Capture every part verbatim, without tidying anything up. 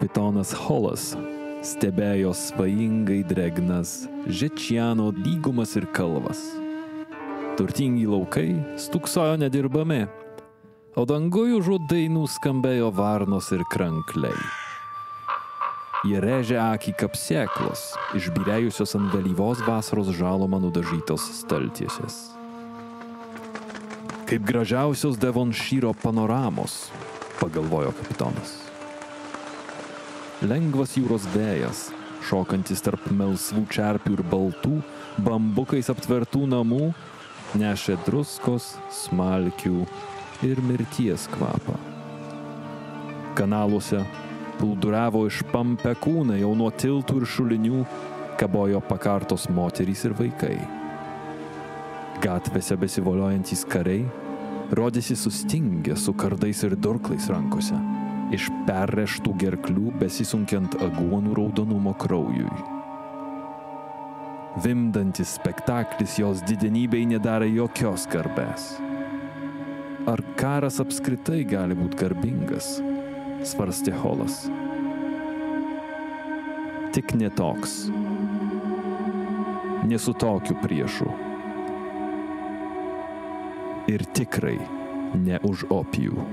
kapitonas Holas stebėjo svajingai drėgnas Žečiano lygumas ir kalvas. Turtingi laukai stūksojo nedirbami, o danguj užuot dainų skambėjo varnos ir krankliai. Jie rėžė akį kaip sėklos, išbyrėjusios ant vėlyvos vasaros žaloma nudažytos staltiesės. Kaip gražiausios Devonšyro panoramos, pagalvojo kapitonas. Lengvas jūros vėjas, šokantis tarp melsvų čerpių ir baltų, bambukais aptvertų namų, nešė druskos, smalkių ir mirties kvapą. Kanaluose plūduriavo išpampę kūnai, jau nuo tiltų ir šulinių kabojo pakartos moterys ir vaikai. Gatvėse besivoliojantys kariai rodėsi sustingę su kardais ir durklais rankose, iš perrėžtų gerklių besisunkiant aguonų raudonumo kraujui. Vimdantis spektaklis jos didenybei nedarė jokios garbės. Ar karas apskritai gali būti garbingas? Svarstė Holas. Tik ne toks. Ne su tokiu priešu. Ir tikrai ne už opijų.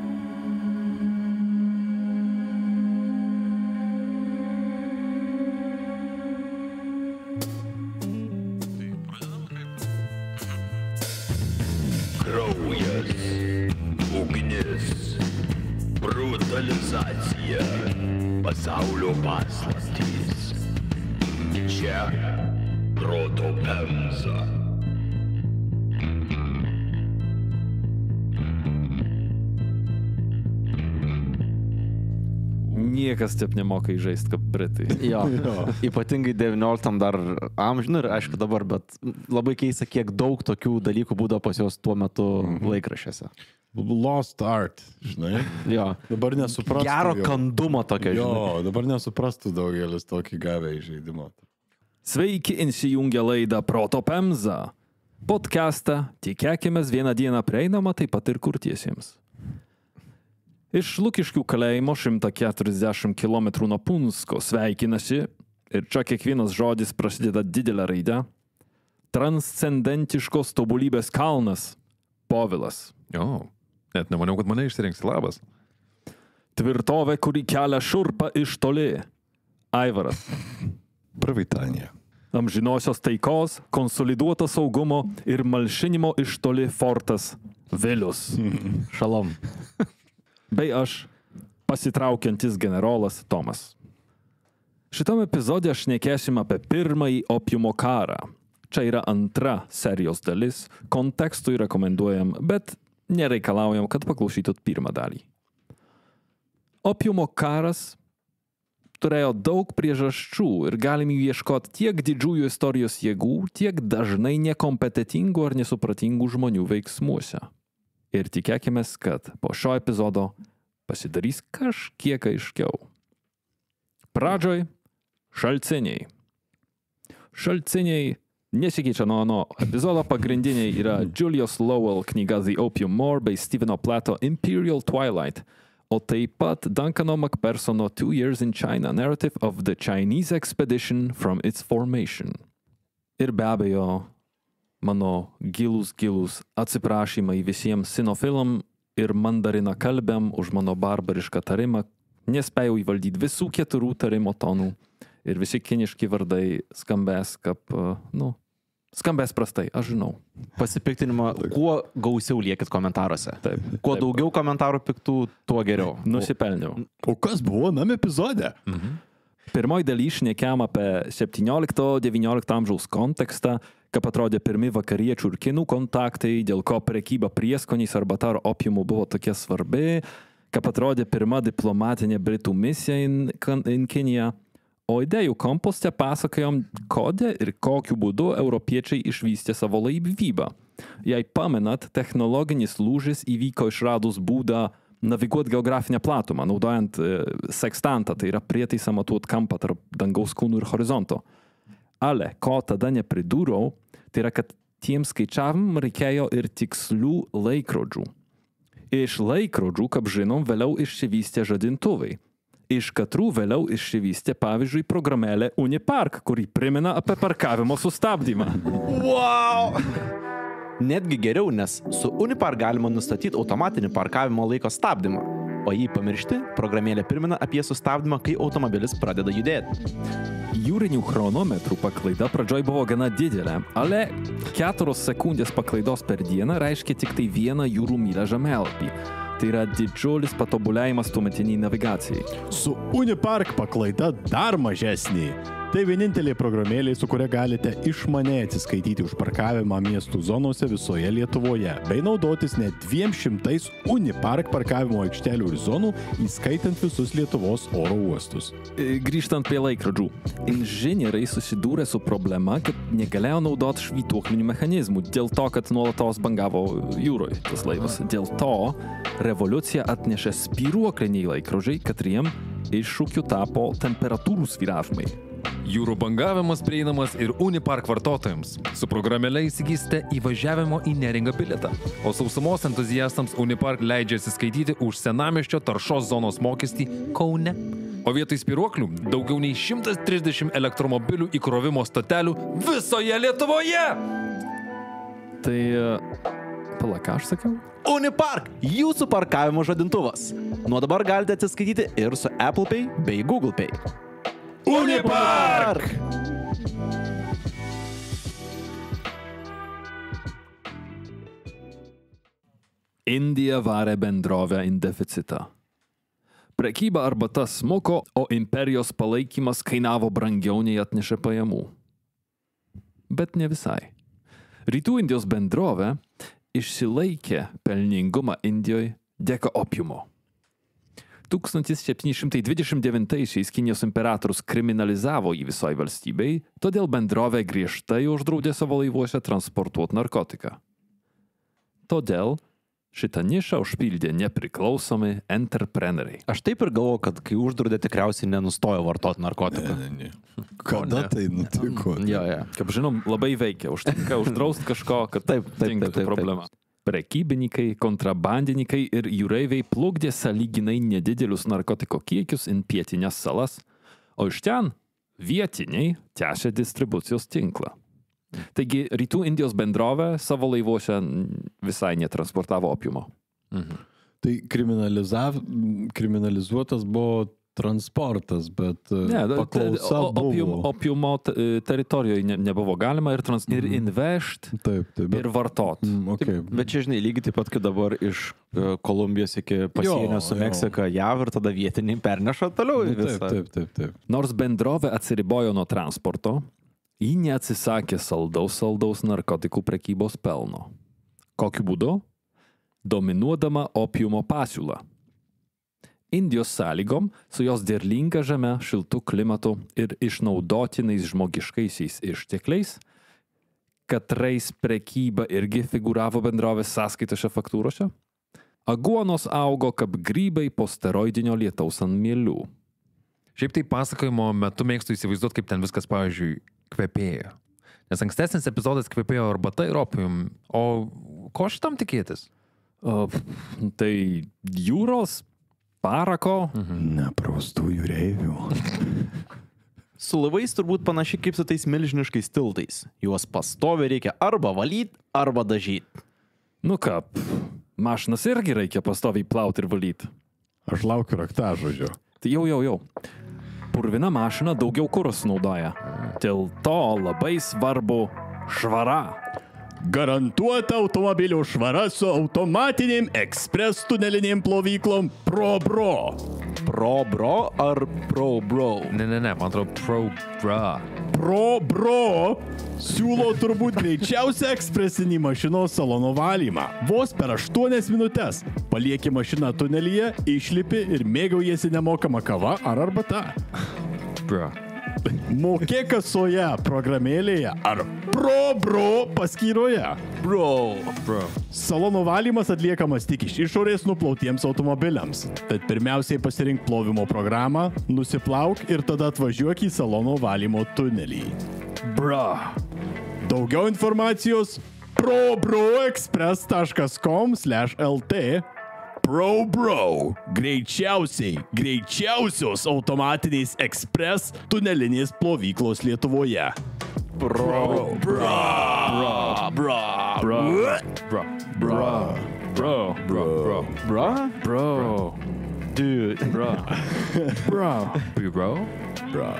Kraujas, ugnis, brutalizacija, pasaulio paslaptys. Čia Proto Pemza. Niekas taip nemoka įžaist kaip Britai. Jo, ypatingai devynioliktam dar amžių, ir aišku dabar, bet labai keista, kiek daug tokių dalykų būdavo pas jos tuo metu laikraščiuose. Lost art, žinai. Jo. Dabar nesuprastų. Gero kandumo tokio, jo, žinai. dabar nesuprastų daugelis tokį gavę įžeidimą. Sveiki, įsijungę laidą Proto Pemza. Podcastą tikėkimės vieną dieną prieinamą taip pat ir kurtiesiems. Iš Lukiškių kalėjimo šimtas keturiasdešimt kilometrų nuo Punsko sveikinasi, ir čia kiekvienas žodis prasideda didelę raidę, transcendentiškos tobulybės kalnas Povilas. Jo, net nemaniau, kad mane išsirinksi. Labas. Tvirtovė, kuri kelia šurpą iš toli Aivaras. Pravitanija. Amžinosios taikos, konsoliduoto saugumo ir malšinimo iš toli fortas Vilius. Šalom. Bei aš, pasitraukiantis generolas Tomas. Šitam epizode aš šnekėsim apie pirmąjį opiumo karą. Čia yra antra serijos dalis, kontekstui rekomenduojam, bet nereikalaujam, kad paklausytut pirmą dalį. Opiumo karas turėjo daug priežasčių ir galim jų ieškoti tiek didžiųjų istorijos jėgų, tiek dažnai nekompetentingų ar nesupratingų žmonių veiksmuose. Ir tikėkimės, kad po šio epizodo pasidarys kažkiek aiškiau. Pradžioj šaltiniai. Šaltiniai nesikeičia nuo ano epizodo, pagrindiniai yra Julius Lowell knyga The Opium War bei Stepheno Plato Imperial Twilight, o taip pat Duncano Macphersono Two Years in China Narrative of the Chinese Expedition from its Formation. Ir be abejo, mano gilus, gilus atsiprašymai visiems sinofilam ir mandarina kalbėm už mano barbarišką tarimą. Nespėjau įvaldyti visų keturių tarimo tonų ir visi kiniški vardai skambės kaip, nu, skambės prastai, aš žinau. Pasipiktinimo, kuo gausiau liekit komentaruose. Taip. Kuo taip. daugiau komentarų piktų, tuo geriau. Nusipelniau. O kas buvo nam epizode? Mhm. Pirmoj daly šnekėjom apie septyniolikto devyniolikto amžiaus kontekstą, kaip atrodė pirmi vakariečių ir kinų kontaktai, dėl ko prekyba prieskoniais arba tar opiumu buvo tokia svarbi, kaip atrodė pirma diplomatinė Britų misija in, in Kiniją, o idėjų komposte pasakojom, kodė ir kokiu būdu europiečiai išvystė savo laivybą. Jei pamenat, technologinis lūžis įvyko išradus būdą naviguoti geografinę platumą, naudojant e, sekstantą, tai yra prietaisą matuot kampą tarp dangaus kūnų ir horizonto. Ale, ko tada nepridūriau, tai yra, kad tiem skaičiavim reikėjo ir tikslių laikrodžių. Iš laikrodžių, kaip žinom, vėliau išsivystė žadintuvai. iš katrų vėliau išsivystė, pavyzdžiui, programėlė Unipark, kuri primena apie parkavimo sustabdymą. Wow! Netgi geriau, nes su Unipark galima nustatyti automatinį parkavimo laiko stabdymą. O jį pamiršti, programėlė primena apie sustabdymą, kai automobilis pradeda judėti. Jūrinių chronometrų paklaida pradžioj buvo gana didelė, ale keturios sekundės paklaidos per dieną reiškia tik tai vieną jūrų mylę žemėlapį. Tai yra didžiulis patobulėjimas tuometiniai navigacijai. Su Unipark paklaida dar mažesnė. Tai vienintelė programėlė, su kuria galite išmaniai atsiskaityti už parkavimą miestų zonose visoje Lietuvoje, bei naudotis net dviem šimtais Unipark parkavimo aikštelių ir zonų, įskaitant visus Lietuvos oro uostus. E, Grįžtant prie laikrodžių, inžinieriai susidūrė su problema, kad negalėjo naudoti švytuoklinių mechanizmų, dėl to, kad nuolatos bangavo jūroje tas laivas. Dėl to revoliucija atnešė spyruokliniai laikrodžiai, katriem iššūkiu tapo temperatūrų svyravimai. Jūrų bangavimas prieinamas ir Unipark vartotojams. Su programėle įsigysite įvažiavimo į Neringą bilietą. O sausumos entuziastams Unipark leidžia atsiskaityti už senamiesčio taršos zonos mokestį Kaune. O vietoj spyruoklių daugiau nei šimtas trisdešimt elektromobilių įkrovimo stotelių visoje Lietuvoje. Tai... Pala, ką aš sakiau? Unipark – jūsų parkavimo žadintuvas. Nuo dabar galite atsiskaityti ir su Apple Pay bei Google Pay. Unipark! Indija varė bendrovę į deficitą. Prekyba arbata smuko, o imperijos palaikymas kainavo brangiau nei atnešė pajamų. Bet ne visai. Rytų Indijos bendrovė išsilaikė pelningumą Indijoje dėka opiumo. tūkstantis septyni šimtai dvidešimt devintaisiais Kinijos imperatorius kriminalizavo jį visoje valstybei, todėl bendrovė griežtai uždraudė savo laivuose transportuoti narkotiką. Todėl šitą nišą užpildė nepriklausomi entrepreneriai. Aš taip ir galvoju, kad kai uždraudė, tikriausiai nenustojo vartoti narkotiką. Ne, ne, ne. Kada tai nutiko? Jo, jo. Kaip žinom, labai veikia. Užtenka uždraust kažko, kad Taip, taip, tinka taip, taip, problema. Prekybininkai, kontrabandininkai ir jūreiviai plukdė sąlyginai nedidelius narkotiko kiekius į pietinės salas, o iš ten vietiniai tęsė distribucijos tinklą. Taigi Rytų Indijos bendrovė savo laivuose visai netransportavo opiumo. Mhm. Tai kriminalizav... kriminalizuotas buvo transportas, bet Ne, paklausa o- opium, buvo. opiumo t- teritorijoje ne, nebuvo galima ir, trans, ir invežti, Taip, taip. Bet, ir vartot. mm, okay. Bet čia, žinai, lygiai taip pat, kaip dabar iš e, Kolumbijos iki pasienio Jo, su jo. Meksika, J A V ir tada vietiniai perneša toliau į Taip, visą. taip, taip, taip. Nors bendrovė atsiribojo nuo transporto, ji neatsisakė saldaus saldaus narkotikų prekybos pelno. Kokiu būdu? Dominuodama opiumo pasiūlą. Indijos sąlygom, su jos derlinga žeme, šiltų klimatu ir išnaudotinais žmogiškaisiais ištekliais, katrais prekyba irgi figuravo bendrovės sąskaitose faktūrose, aguonos augo kaip grybai po steroidinio lietaus ant mielių. Šiaip tai pasakojimo metu mėgstu įsivaizduoti, kaip ten viskas, pavyzdžiui, kvepėjo. Nes ankstesnis epizodas kvepėjo arbata ir opium. O ko šitam tikėtis? O, tai jūros, parako, Nepraustų jūreivių. Su laivais turbūt panašiai kaip su tais milžiniškais tiltais. Juos pastoviai reikia arba valyti, arba dažyti. nu ką, mašinas irgi reikia pastoviai plauti ir valyti. Aš laukiu raktažodžio. Tai jau, jau, jau. Purvina mašina daugiau kuros naudoja. Dėl to labai svarbu švara. Garantuota automobilio švara su automatinėm ekspres tunelinėm plovyklom ProBro. Pro bro ar pro bro? Ne, ne, ne, man atrodo, pro bra. ProBro siūlo turbūt greičiausią ekspresinį mašinos salono valymą. Vos per aštuonias minutės palieki mašiną tunelyje, išlipi ir mėgaujasi nemokama kava ar arbata. Bra. Mokėk kasoje, programėlėje ar ProBro paskyroje. Bro. Bro. Salono valymas atliekamas tik iš išorės nuplautiems automobiliams. Tad pirmiausiai pasirink plovimo programą, nusiplauk ir tada atvažiuok į salono valymo tunelį. Bra. Daugiau informacijos probroexpress taškas com slash lt Bro, bro. Greičiausiai, greičiausios automatinės ekspres tunelinės plovyklos Lietuvoje. Bro, bro, Bro, bro, bro, bro, bro, bro, bro, bro, bro, bro, dude, bro, bro, bro. Bro.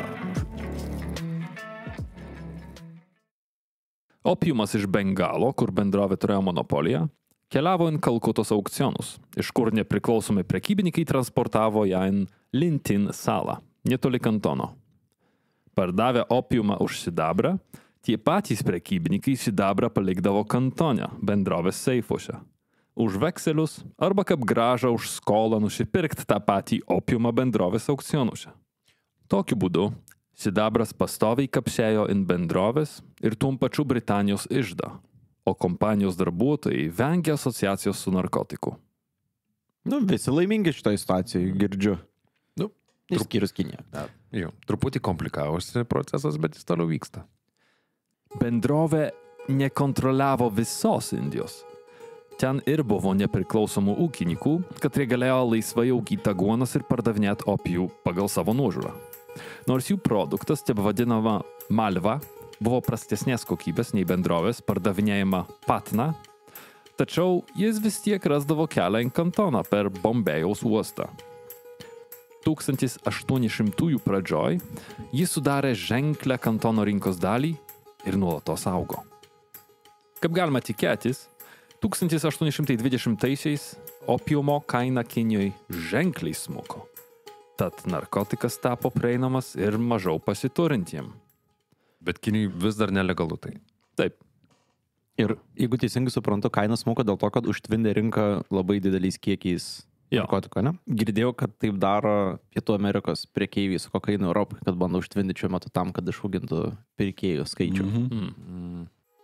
Opiumas iš Bengalo, kur bendrovė turėjo monopoliją, keliavo į Kalkutos aukcionus, iš kur nepriklausomi prekybininkai transportavo ją į Lintin salą, netoli kantono. Pardavę opiumą už sidabrą, tie patys prekybininkai sidabrą palikdavo kantone, bendrovės seifuose, už vekselius arba kaip gražą už skolą nusipirkti tą patį opiumą bendrovės aukcionuose. Tokiu būdu sidabras pastoviai kapsėjo in bendrovės ir tuom pačiu Britanijos iždą, o kompanijos darbuotojai vengia asociacijos su narkotiku. Nu, visi laimingi šitoje situacijoje, girdžiu. Nu, Išskyrus Kiniją. Jo, truputį komplikavosi procesas, bet jis toliau vyksta. Bendrovė nekontroliavo visos Indijos. Ten ir buvo nepriklausomų ūkininkų, kad jie galėjo laisvai auginti aguonas ir pardavinėti opijų pagal savo nuožiūrą. Nors jų produktas, taip vadinama malva, buvo prastesnės kokybės nei bendrovės pardavinėjama Patna, tačiau jis vis tiek rasdavo kelią į kantoną per Bombėjaus uostą. tūkstantis aštuoni šimtųjų pradžioj jis sudarė ženklę kantono rinkos dalį ir nuolatos augo. Kaip galima tikėtis, tūkstantis aštuoni šimtai dvidešimtaisiais opiumo kaina Kinijoje ženkliai smuko. Tad narkotikas tapo prieinamas ir mažiau pasiturintiem. Bet Kinijai vis dar nelegalu tai. Taip. Ir jeigu teisingai suprantu, kainas smuko dėl to, kad užtvindė rinką labai dideliais kiekiais Jo. narkotiko, ne? Girdėjau, kad taip daro Pietų Amerikos prekeiviai su kokainu Europai, kad bando užtvindyti šiuo metu tam, kad išaugintų pirkėjų skaičių. Mm.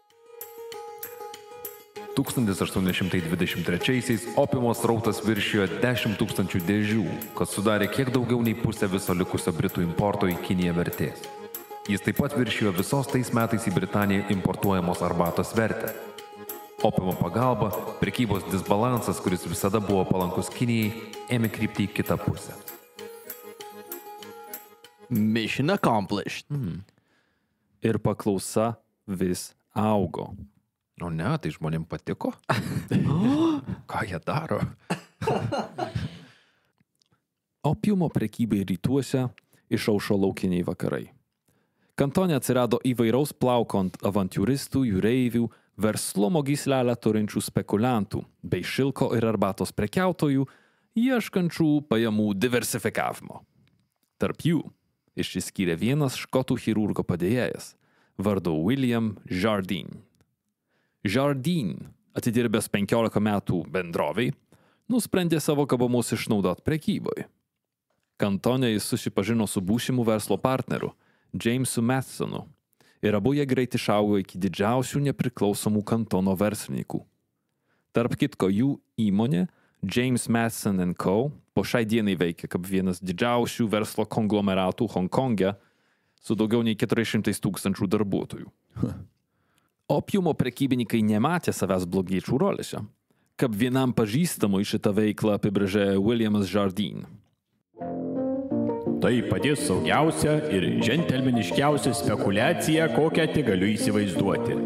tūkstantis aštuoni šimtai dvidešimt trečiaisiais opiumo srautas viršijo dešimt tūkstančių dėžių, kas sudarė kiek daugiau nei pusę viso likusio Britų importo į Kiniją vertės. Jis taip pat viršijo visos tais metais į Britaniją importuojamos arbatos vertę. Opiumo pagalba, prekybos disbalansas, kuris visada buvo palankus Kinijai, ėmė krypti į kitą pusę. Mission accomplished. Mm. Ir paklausa vis augo. O ne, tai žmonėm patiko? Ką jie daro? Opiumo prekybai rytuose išaušo laukiniai vakarai. Kantone atsirado įvairaus plauko ant avantiūristų, jūreivių, verslumo gyslelę turinčių spekuliantų bei šilko ir arbatos prekiautojų, ieškančių pajamų diversifikavimo. Tarp jų išsiskyrė vienas škotų chirurgo padėjėjas, vardu William Jardine. Jardine, atidirbęs penkiolika metų bendroviai, nusprendė savo gabumus išnaudoti prekyboje. Kantone jis susipažino su būsimu verslo partneriu, Jamesu Mathesonu, ir abu jie greit išaugo iki didžiausių nepriklausomų kantono verslininkų. Tarp kitko jų įmonė, James Matheson and Co., po šiai dienai veikia kaip vienas didžiausių verslo konglomeratų Hongkonge su daugiau nei keturiais šimtais tūkstančių darbuotojų. Opiumo prekybininkai nematė savęs blogiečių rolėse. Kaip vienam pažįstamui šitą veiklą apibrėžė Williamas Jardine. Tai patys saugiausia ir džentelmeniškiausia spekulacija, kokią tik galiu įsivaizduoti.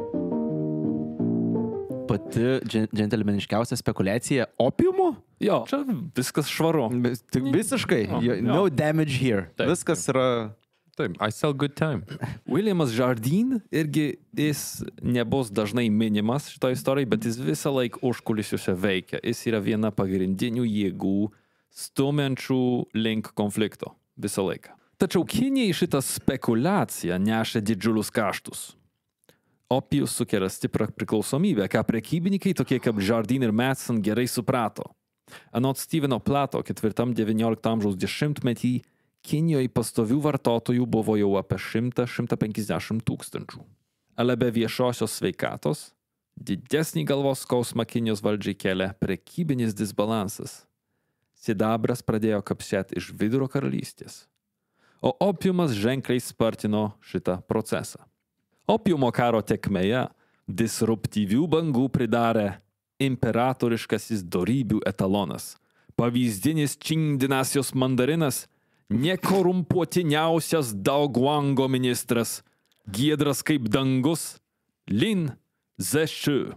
Pati džen- džentelmeniškiausia spekulacija opiumu? Jo, čia viskas švaru. Vis- tik Visiškai. Jo, Jo- No jo. damage here. Taip. Viskas yra... Taip, I sell good time. Williamas Jardine irgi jis nebus dažnai minimas šito istorijai, bet jis visą laiką užkulisiuose veikia. Jis yra viena pagrindinių jėgų stumiančių link konflikto visą laiką. Tačiau Kinijai šitą spekulaciją nešė didžiulius kaštus. Opijus sukelia stiprą priklausomybę, ką prekybininkai tokie kaip Jardine ir Matheson gerai suprato. Anot Steveno Plato ketvirtam devyniolikto amžiaus dešimtmetį Kinijoje pastovių vartotojų buvo jau apie šimtą šimtą penkiasdešimt tūkstančių. Ale be viešosios sveikatos, didesnį galvos skausmą Kinijos valdžiai kelia prekybinis disbalansas. Sidabras pradėjo kapsėti iš Vidurio karalystės, o opiumas ženkliai spartino šitą procesą. Opiumo karo tekmėje disruptyvių bangų pridarė imperatoriškasis dorybių etalonas, pavyzdinis Čing dinastijos mandarinas, nekorumpuotiniausias Daoguango ministras, giedras kaip dangus, Lin Zeshu.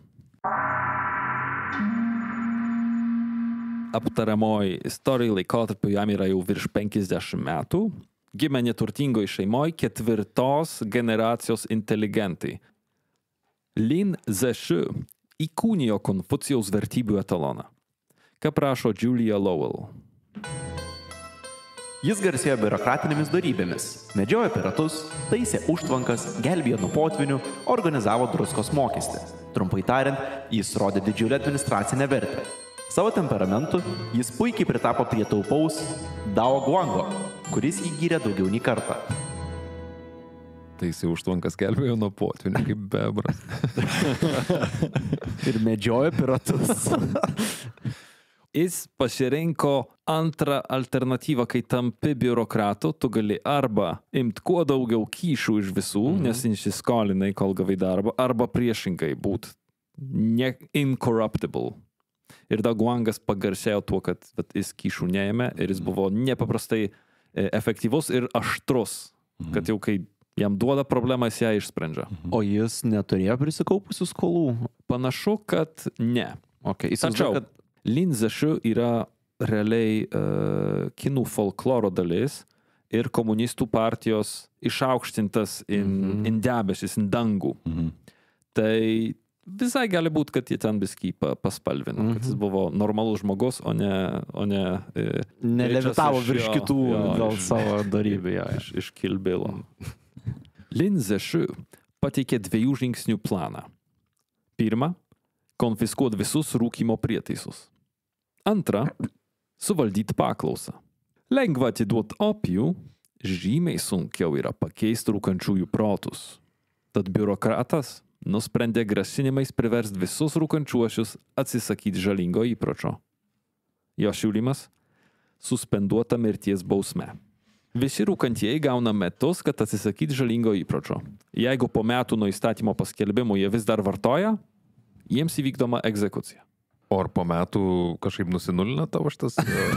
Aptariamoji istorijai laikotarpiu jam yra jau virš penkiasdešimt metų. Gimė neturtingoje šeimoje ketvirtos generacijos inteligentai. Lin Zeshu įkūnijo Konfucijaus vertybių etaloną. Ką prašo Julia Lowell. Jis garsėjo biurokratinėmis dorybėmis, medžiojo piratus, taisė užtvankas, gelbėjo nuo potvinių, organizavo druskos mokestį. Trumpai tariant, jis rodė didžiulę administracinę vertę. Savo temperamentu jis puikiai pritapo prie taupaus Daoguango, kuris įgyrė daugiau nei kartą. Tai jis užtvankas gelbėjo nuo potvinių kaip bebras. Ir medžiojo piratus. Jis pasirinko antrą alternatyvą, kai tampi biurokratu, tu gali arba imti kuo daugiau kyšių iš visų, mm-hmm. nes nesiskolinai, kol gavai darbą, arba priešingai būti ne incorruptible. Ir Daoguangas pagarsėjo tuo, kad vat, jis kyšių neėmė ir jis buvo nepaprastai efektyvus ir aštrus, mm-hmm. kad jau kai jam duoda problemą, jis ją išsprendžia. O jis neturėjo prisikaupusių skolų? Panašu, kad ne. Okay, Tačiau, kad Lin Zeshu yra realiai uh, kinų folkloro dalis ir komunistų partijos išaukštintas in, mm-hmm. in debesis, in dangų. Mm-hmm. Tai visai gali būti, kad jie ten biskį paspalvino, mm-hmm. kad jis buvo normalus žmogus, o ne... O ne e, Nelevitavo virš jo, kitų jo, dėl iš, savo darybę. Ja, iš, iš kilbilo. Lin Zeshu pateikė dviejų žingsnių planą. Pirma, konfiskuoti visus rūkymo prietaisus. Antra, suvaldyti paklausą. Lengva atiduoti opijų, žymiai sunkiau yra pakeisti rūkančiųjų protus. Tad biurokratas nusprendė grasinimais priversti visus rūkančiuosius atsisakyti žalingo įpročio. Jo siūlymas – suspenduota mirties bausme. Visi rūkantieji gauna metus, kad atsisakyti žalingo įpročio. Jeigu po metų nuo įstatymo paskelbimo jie vis dar vartoja, jiems įvykdoma egzekucija. O ar po metų kažkaip nusinulina tavo šitas?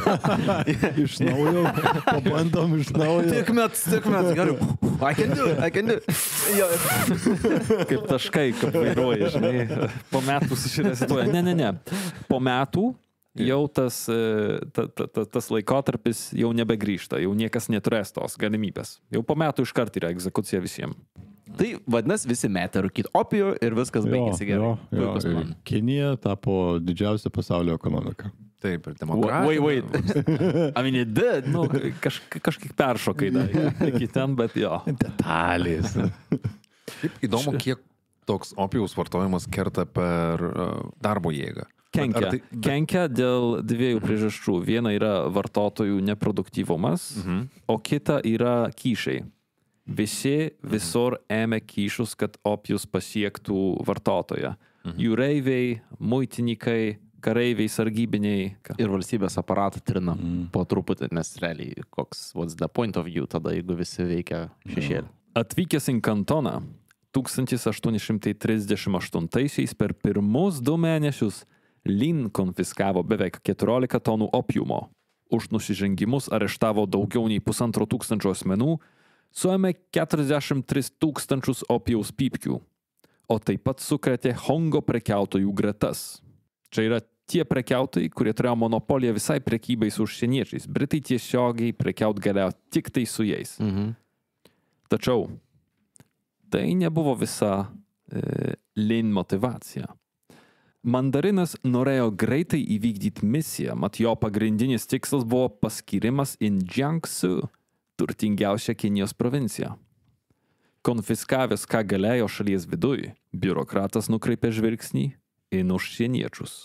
Iš naujo, pabandom iš naujo. Tik metus, tik metus, galiu. I can do it, I can do it. Jo. Kaip taškai, kaip vairuoja, žinai. Po metų susiresetuoja. Ne, ne, ne. Po metų jau tas, ta, ta, ta, tas laikotarpis jau nebegrįžta, jau niekas neturės tos galimybės. Jau po metų iškart yra egzekucija visiems. Tai vadinasi, visi metė rūkyti opijų ir viskas baigėsi gerai. Jo, jo. Kinija tapo didžiausia pasaulio ekonomika. Taip, ir demokratija. Wait, wait. I mean, it did. Nu, kaž, kažkiek peršokai dar iki ten, bet jo. Detalės. Taip, įdomu, kiek toks opijaus vartojimas kerta per uh, darbo jėgą. Kenkia. Tai, bet... Kenkia dėl dviejų priežasčių. Viena yra vartotojų neproduktyvumas, mhm. o kita yra kyšiai. Visi visur ėmė kyšius, kad opijus pasiektų vartotoją. Mhm. Jūreiviai, muitininkai, kareiviai, sargybiniai. Ir valstybės aparatą trina mm. po truputį, nes realiai koks, what's the point of view tada, jeigu visi veikia šešėlį. Atvykęs į kantoną tūkstantis aštuoni šimtai trisdešimt aštuntaisiais per pirmus du mėnesius Lin konfiskavo beveik keturiolika tonų opiumo. Už nusižengimus areštavo daugiau nei pusantro tūkstančio asmenų, suėmė keturiasdešimt tris tūkstančius opijaus pypkių, o taip pat sukrėtė Hongo prekiautojų gretas. Čia yra tie prekiautojai, kurie turėjo monopoliją visai prekybai su užsieniečiais. Britai tiesiogiai prekiaut galėjo tik tai su jais. Mhm. Tačiau tai nebuvo visa e, Lin motivacija. Mandarinas norėjo greitai įvykdyti misiją, mat jo pagrindinis tikslas buvo paskirimas į Jiangsu, turtingiausia Kinijos provincija. Konfiskavęs, ką galėjo šalies viduj, biurokratas nukreipė žvilgsnį į užsieniečius.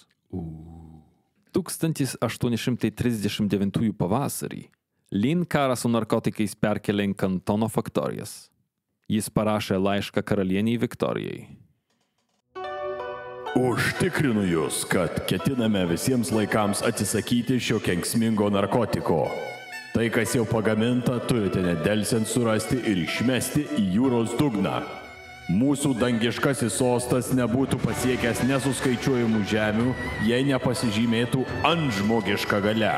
tūkstantis aštuoni šimtai trisdešimt devintųjų pavasarį Lin karą su narkotikais perkelė į kantono faktorijas. Jis parašė laišką karalieniai Viktorijai. Užtikrinu jūs, kad ketiname visiems laikams atsisakyti šio kenksmingo narkotiko. Tai, kas jau pagaminta, turite nedelsiant surasti ir išmesti į jūros dugną. Mūsų dangiškasis sostas nebūtų pasiekęs nesuskaičiuojamų žemių, jei nepasižymėtų antžmogiška galia.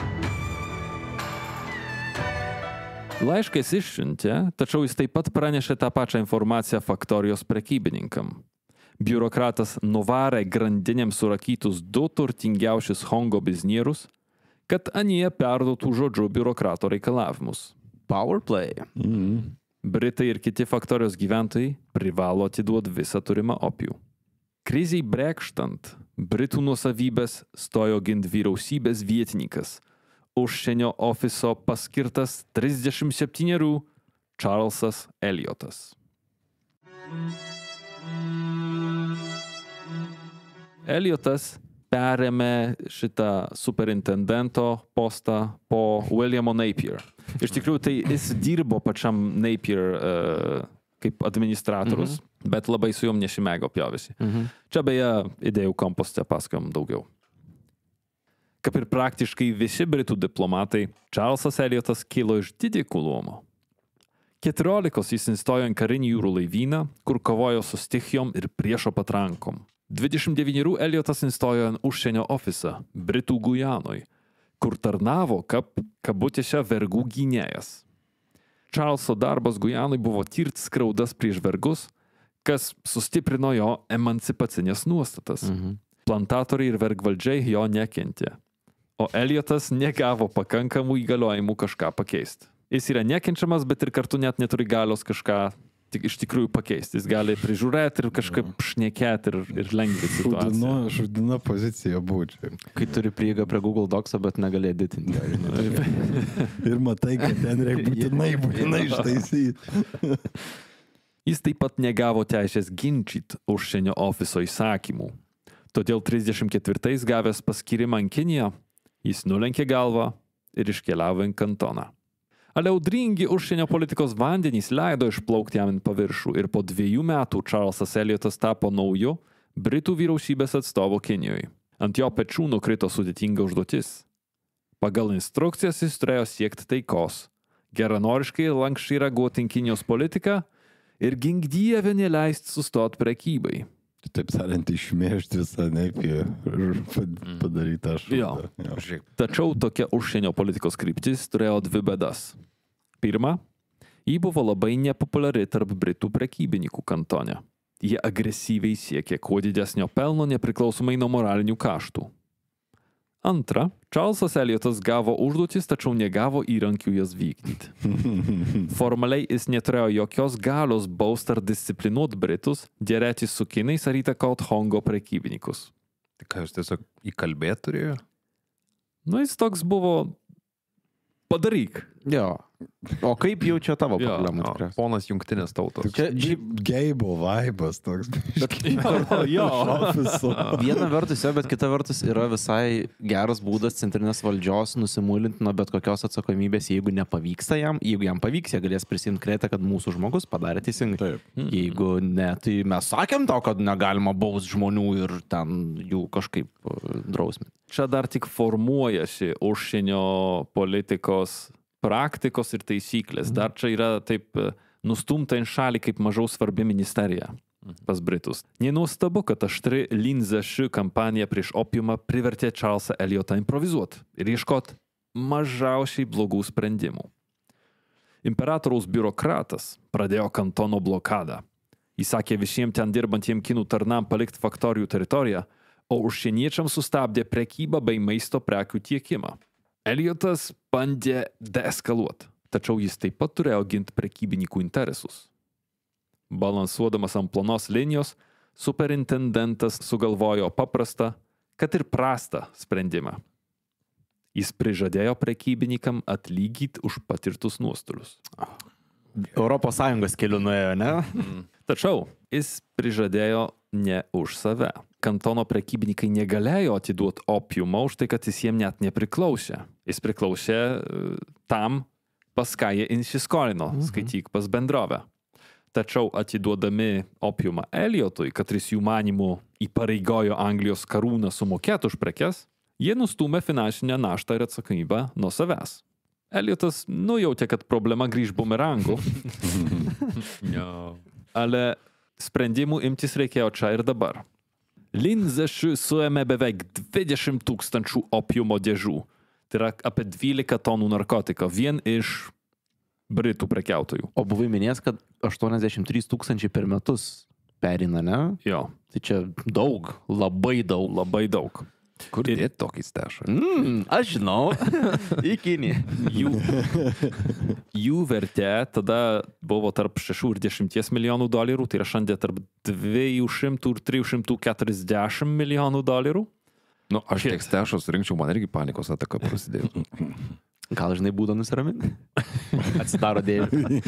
Laiškas išsiuntė, tačiau jis taip pat pranešė tą pačią informaciją faktorijos prekybininkam. Biurokratas nuvarė grandinėms surakytus du turtingiausius Hongo biznierius, kad anie perduotų žodžiu biurokrato reikalavimus. Powerplay. Mm. Britai ir kiti faktorijos gyventojai privalo atiduoti visą turimą opijų. Kriziai brekštant, Britų nuosavybės stojo gint vyriausybės vietininkas, užsienio ofiso paskirtas trisdešimt septynerių Charlesas Eliotas. Eliotas perėmė šitą superintendento postą po Williamo Napier. Iš tikrųjų, tai jis dirbo pačiam Napier uh, kaip administratorius, mhm. bet labai su jom nešimego pjovėsi. Mhm. Čia beje idėjų komposte pasakojom daugiau. Kaip ir praktiškai visi Britų diplomatai, Charlesas Eliotas kilo iš didikų luomo. Keturiolikos jis įstojo į karinį jūrų laivyną, kur kovojo su stichijom ir priešo patrankom. dvidešimt devynerių Eliotas įstojo į užsienio ofisą Britų Gujanoj, kur tarnavo kaip kabutėse vergų gynėjas. Charleso darbas Gujanoj buvo tirt skriaudas prieš vergus, kas sustiprino jo emancipacinės nuostatas. Mhm. Plantatoriai ir vergvaldžiai jo nekentė. O Eliotas negavo pakankamų įgaliojimų kažką pakeisti. Jis yra nekenčiamas, bet ir kartu net neturi galios kažką tik, iš tikrųjų pakeisti. Jis gali prižiūrėti ir kažkaip šnekėti ir, ir lengvinti situaciją. Šudina pozicija būčiau. Kai turi prieigą prie Google Docs'o, bet negali editinti. Ir matai, kad ten reikia būtinai, būtinai ištaisyti. Jis taip pat negavo teisės ginčyti užsienio ofiso įsakymų. Todėl trisdešimt ketvirtais gavęs paskyrimą į Kiniją, jis nulenkė galvą ir iškeliavo į kantoną. Ale audringi užsienio politikos vandenys leido išplaukti jam į paviršų ir po dviejų metų Charlesas Eliotas tapo nauju Britų vyriausybės atstovu Kinijoje. Ant jo pečių nukrito sudėtinga užduotis. Pagal instrukcijas jis turėjo siekti taikos, geranoriškai ir lankščiai reaguoti į Kinijos politiką ir gink dieve neleisti sustoti prekybai. Taip tariant, išmėžti visą Napier ir padaryti tą šūdą. Jo. Tačiau tokia užsienio politikos kryptis turėjo dvi bėdas. Pirma, ji buvo labai nepopuliari tarp Britų prekybininkų kantone. Jie agresyviai siekė kuo didesnio pelno nepriklausomai nuo moralinių kaštų. Antra, Charlesas Eliotas gavo užduotis, tačiau negavo įrankių jas vykdyti. Formaliai jis neturėjo jokios galios bausti ar disciplinuoti Britus, dėrėtis su kinais ar įtakoti Hongo prekybininkus. Tai ką jūs tiesiog įkalbėt turėjo? Nu, jis toks buvo padaryk. Jo. O kaip jau čia tavo Jo, problema? Jo, tikriausiai? ponas jungtinės tautos. Čia, šiaip, Geibo vaibas toks. Jo. viena vertus jo, bet kita vertus yra visai geras būdas centrinės valdžios nusimulinti nuo bet kokios atsakomybės, jeigu nepavyksta jam. Jeigu jam pavyks, jie galės prisimti kreditą, kad mūsų žmogus padarė teisingai. Taip. Jeigu ne, tai mes sakėm tau, kad negalima bausti žmonių ir ten jų kažkaip drausminti. Čia dar tik formuojasi užsienio politikos praktikos ir taisyklės. Dar čia yra taip nustumta į šalį kaip mažiau svarbi ministerija pas Britus. Nenuostabu, kad aštri Lindsay Ši kampanija prieš opiumą privertė Charlesą Eliotą improvizuoti ir ieškoti mažiausiai blogų sprendimų. Imperatoriaus biurokratas pradėjo kantono blokadą. Jis sakė visiems ten dirbantiems kinų tarnam palikti faktorijų teritoriją, o užsieniečiams sustabdė prekybą bei maisto prekių tiekimą. Eliotas bandė deeskaluoti, tačiau jis taip pat turėjo ginti prekybininkų interesus. Balansuodamas ant plonos linijos, superintendentas sugalvojo paprastą, kad ir prastą sprendimą. Jis prižadėjo prekybininkam atlygyti už patirtus nuostolius. Europos Sąjungos keliu nuėjo, ne? Tačiau jis prižadėjo ne už save. Kantono prekybininkai negalėjo atiduoti opiumą už tai, kad jis jiem net nepriklausė. Jis priklausė tam, pas ką jie įsiskolino, mhm. skaityk pas bendrovę. Tačiau atiduodami opiumą Eliotui, kad jis jų manimų įpareigojo Anglijos karūną sumokėti už prekes, jie nustūmė finansinę naštą ir atsakomybę nuo savęs. Eliotas nujautė, kad problema grįž bumerangu. Jo. Ale sprendimų imtis reikėjo čia ir dabar. Lin Zexu suėmė beveik dvidešimt tūkstančių opiumo dėžų. Tai yra apie dvylika tonų narkotiko vien iš britų prekiautojų. O buvai minėjęs, kad aštuoniasdešimt trys tūkstančiai per metus perina, ne? Jo. Tai čia daug, labai daug. Labai daug. Kur dėt tokį stešą? Mm, aš žinau. Į Kiniją. Jų, jų vertė tada buvo tarp šešių ir dešimties milijonų dolerių, tai yra šiandien tarp dviejų šimtų ir trijų šimtų keturiasdešimt milijonų dolerių. Nu, aš tiek stešo surinkčiau, man irgi panikos ataka prasidėjo. Gal žinai būdą nusiraminti? Atsidaro dėlį.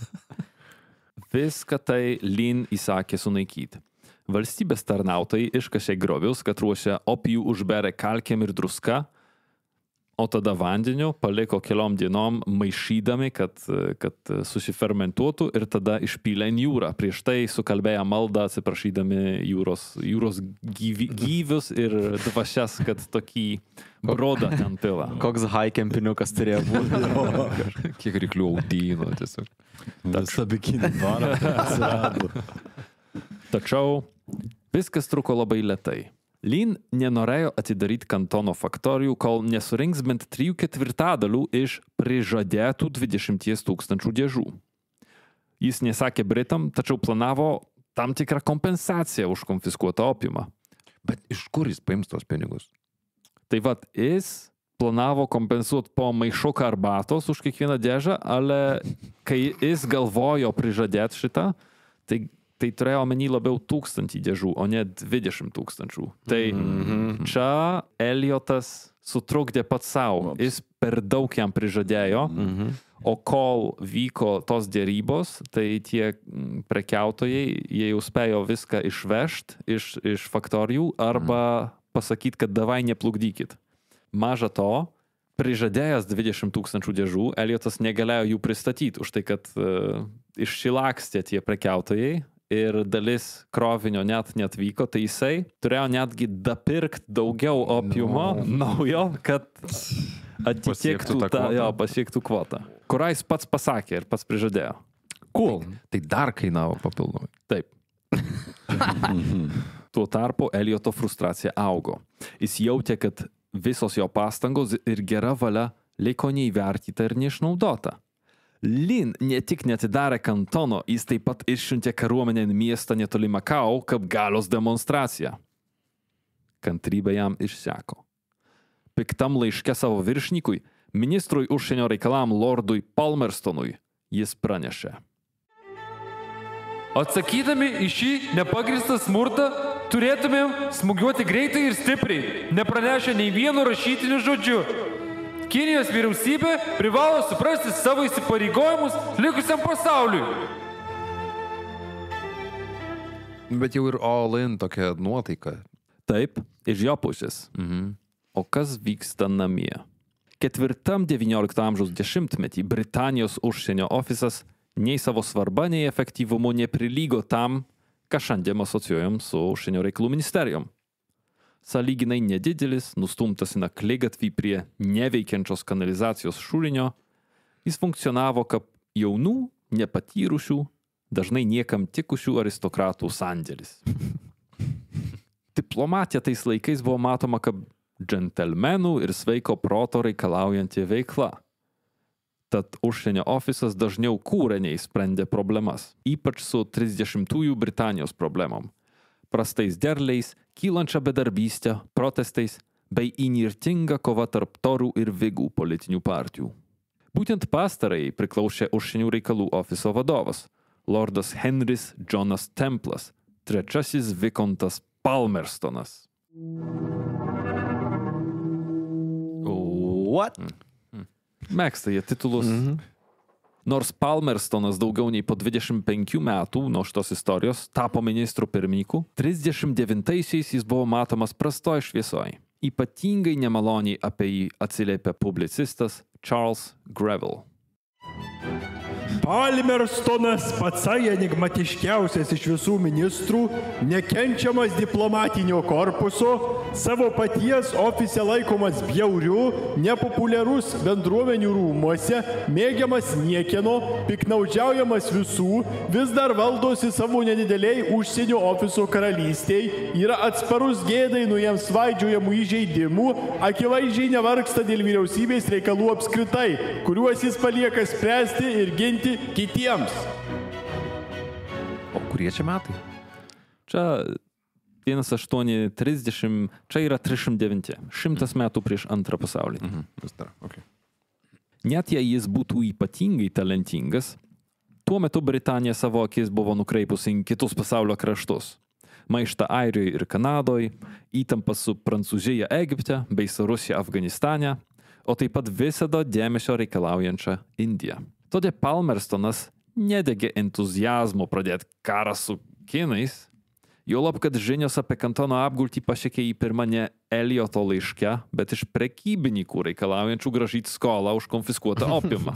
Viską tai Lin įsakė sunaikyti. Valstybės tarnautojai iškasė grovius, kad ruošia opijų užberė kalkėm ir druska, o tada vandeniu paliko keliom dienom maišydami, kad, kad susifermentuotų ir tada išpylė į jūrą. Prieš tai sukalbėjo maldą, atsiprašydami jūros, jūros gyvi, gyvius ir dvasias, kad tokį brodą ten pila. Koks haikempiniukas turėjo būti. Kiek ryklių audyno tiesiog. Visą bikinį dvarą atsirado. Tačiau viskas truko labai lėtai. Lin nenorėjo atidaryti kantono faktorijų, kol nesurinks bent trijų ketvirtadalių iš prižadėtų dvidešimt tūkstančių dėžų. Jis nesakė Britam, tačiau planavo tam tikrą kompensaciją už konfiskuotą opiumą. Bet iš kur jis paims tos pinigus? Tai vat, jis planavo kompensuoti po maišuką arbatos už kiekvieną dėžą, ale kai jis galvojo prižadėti šitą, tai Tai turėjo omeny labiau tūkstantį dėžų, o ne dvidešimt tūkstančių. Tai mm-hmm. čia Eliotas sutrukdė pats savo. Jis per daug jam prižadėjo, mm-hmm. o kol vyko tos dėrybos, tai tie prekiautojai, jie jau spėjo viską išvežti iš, iš faktorijų arba pasakyti, kad davai neplukdykit. Maža to, prižadėjęs dvidešimt tūkstančių dėžų, Eliotas negalėjo jų pristatyti už tai, kad uh, iššilakstė tie prekiautojai. Ir dalis krovinio net netvyko, tai jisai turėjo netgi dapirkti daugiau opiumo no. naujo, kad atitiktų tą, jo, pasiektų kvotą. Kurią jis pats pasakė ir pats prižadėjo. Cool. Tai, tai dar kainavo papildomai. Taip. Tuo tarpu Elioto frustracija augo. Jis jautė, kad visos jo pastangos ir gera valia liko neįvertyta ir neišnaudota. Lin ne tik netidarė kantono, jis taip pat išsiuntė kariuomenę į miestą netoli Makao kaip galios demonstraciją. Kantrybė jam išseko. Piktam laiške savo viršnikui, ministrui užsienio reikalam lordui Palmerstonui, jis pranešė. Atsakydami į šį nepagrįstą smurtą, turėtumėm smūgiuoti greitai ir stipriai, nepranešę nei vienu rašytiniu žodžiu. Kinijos vyriausybė privalo suprasti savo įsipareigojimus likusiam pasauliui. Bet jau ir all in tokia nuotaika. Taip, iš jo pusės. Mhm. O kas vyksta namie? Ketvirtam devyniolikto amžiaus dešimtmetį Britanijos užsienio ofisas nei savo svarba, nei efektyvumu neprilygo tam, ką šiandien asocijuojam su užsienio reikalų ministerijom. Sąlyginai nedidelis, nustumtas į akligatvį prie neveikiančios kanalizacijos šulinio, jis funkcionavo kaip jaunų, nepatyrusių, dažnai niekam tikusių aristokratų sandėlis. Diplomatija tais laikais buvo matoma kaip džentelmenų ir sveiko proto reikalaujanti veikla. Tad užsienio ofisas dažniau kūrė nei sprendė problemas, ypač su trisdešimtųjų Britanijos problemom. Prastais derliais, kylančia bedarbystė, protestais bei įnirtinga kova tarp torų ir vigų politinių partijų. Būtent pastarai priklausė užsienio reikalų ofiso vadovas, lordas Henris Jonas Templas, trečiasis vikontas Palmerstonas. What? Mėgsta jie titulus. Mm-hmm. Nors Palmerstonas daugiau nei po dvidešimt penkių metų nuo šitos istorijos tapo ministru pirmininku, trisdešimt devintaisiais jis buvo matomas prastoj šviesoj. Ypatingai nemaloniai apie jį atsiliepė publicistas Charles Greville. Palmerstonas patsai enigmatiškiausias iš visų ministrų, nekenčiamas diplomatinio korpuso, savo paties ofise laikomas bjauriu, nepopuliarus bendruomenių rūmuose, mėgiamas niekieno, piknaudžiaujamas visų, vis dar valdosi savo nedideliai užsienio ofiso karalystėj, yra atsparus gėdai nuo jiems svaidžiojamų įžeidimų, akivaizdžiai nevargsta dėl vyriausybės reikalų apskritai, kuriuos jis palieka spręsti ir ginti kitiems. O kurie čia metai? Čia vienas aštuoni trisdešimt, čia yra trisdešimt devyni, šimtas metų prieš antrą pasaulinį. Mhm. Vis dar, okay. Net jei jis būtų ypatingai talentingas, tuo metu Britanija savo akis buvo nukreipusi į kitus pasaulio kraštus. Maištą Airijoje ir Kanadoje, įtampą su Prancūzija Egipte bei su Rusija Afganistane, o taip pat visada dėmesio reikalaujančią Indiją. Todėl Palmerstonas nedegė entuzijazmo pradėti karą su kinais, juolab, kad žinios apie kantono apgultį pasiekė į pirmą ne Elioto laiške, bet iš prekybininkų reikalaujančių grąžyti skolą už konfiskuotą opiumą.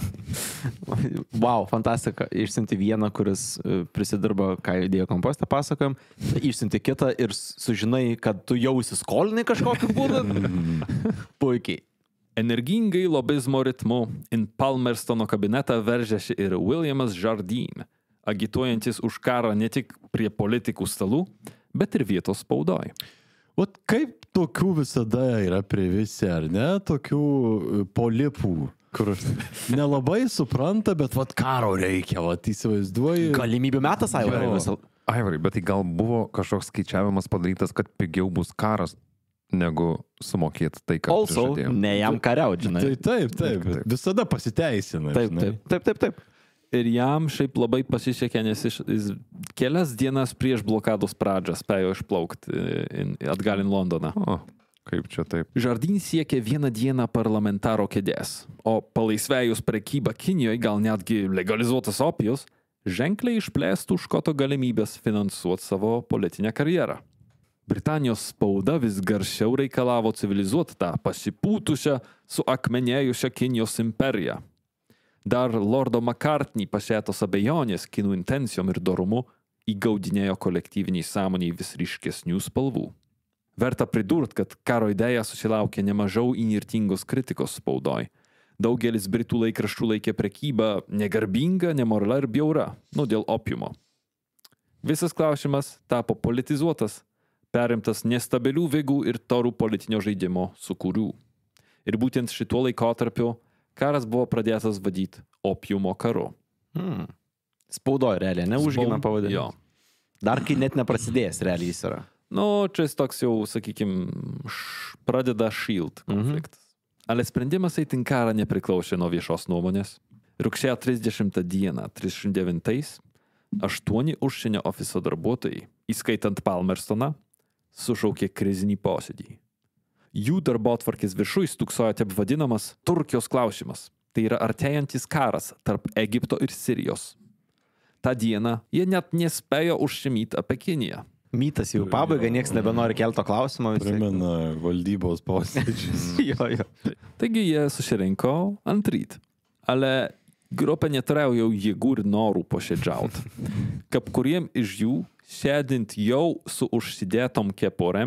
Wow, fantastika. Išsiunti vieną, kuris prisidirba, ką įdėjo kompostą pasakojom, išsiunti kitą ir sužinai, kad tu jau įsiskolinai kažkokiu būdu. Puikiai. Energingai lobizmo ritmu in Palmerstono kabinetą veržėsi ir Williamas Jardine, agituojantis už karą ne tik prie politikų stalų, bet ir vietos spaudoj. O kaip tokių visada yra prie visi, ar ne? Tokių polipų, kur nelabai supranta, bet vat karo reikia, vat įsivaizduoju. Galimybių metas, Aivarai, visą. Aivarai, bet tai gal buvo kažkoks skaičiavimas padarytas, kad pigiau bus karas, negu sumokėti tai, ką Also, ne jam kariaut, žinai. Tai taip, taip, taip. Visada pasiteisina. Taip, taip, taip, taip, taip. Ir jam šiaip labai pasisekė, nes jis, jis kelias dienas prieš blokados pradžią spėjo išplaukti atgal į Londoną. O, kaip čia taip? Jardine siekė vieną dieną parlamentaro kėdės, o palaisvėjus prekybą Kinijoje, gal netgi legalizuotas opijus, ženkliai išplėstų škoto galimybės finansuoti savo politinę karjerą. Britanijos spauda vis garsiau reikalavo civilizuoti tą pasipūtusią, suakmenėjusią Kinijos imperiją. Dar Lordo McCartney pasėtos abejonės kinų intencijom ir dorumu įgaudinėjo kolektyviniai sąmoniai vis ryškesnių spalvų. Verta pridurt, kad karo idėja susilaukė nemažiau įnirtingos kritikos spaudoj. Daugelis britų laikraščių laikė prekybą negarbinga, nemorala ir bjaura, nu dėl opiumo. Visas klausimas tapo politizuotas, perimtas nestabilių vigų ir torų politinio žaidimo sukūrių. Ir būtent šituo laikotarpiu karas buvo pradėtas vadyti opiumo karu. Hmm. Spaudoj realiai, neužgina pavadinimas. Jo. Dar kai net neprasidėjęs realiai jis yra. Nu, čia jis toks jau, sakykime, š... pradeda šilt konfliktas. Mhm. Ale sprendimas eiti į karą nepriklausė nuo viešos nuomonės. Rugsėjo trisdešimtą dieną, trisdešimt devintais, aštuoni užsienio ofiso darbuotojai, įskaitant Palmerstoną, sušaukė krizinį posėdį. Jų darbotvarkės viršuj stūksojo taip vadinamas Turkijos klausimas. Tai yra artėjantis karas tarp Egipto ir Sirijos. Ta dieną jie net nespėjo užsimyti apie Kiniją. Mytas jau pabaiga, nieks nebenori kelto klausimą. Primena valdybos posėdžius. jo, jo. Taigi jie susirinko ant ryt. Ale grupė neturėjo jau jėgų ir norų posėdžiauti. Kaip kuriem iš jų, sėdint jau su užsidėtom kepurėm,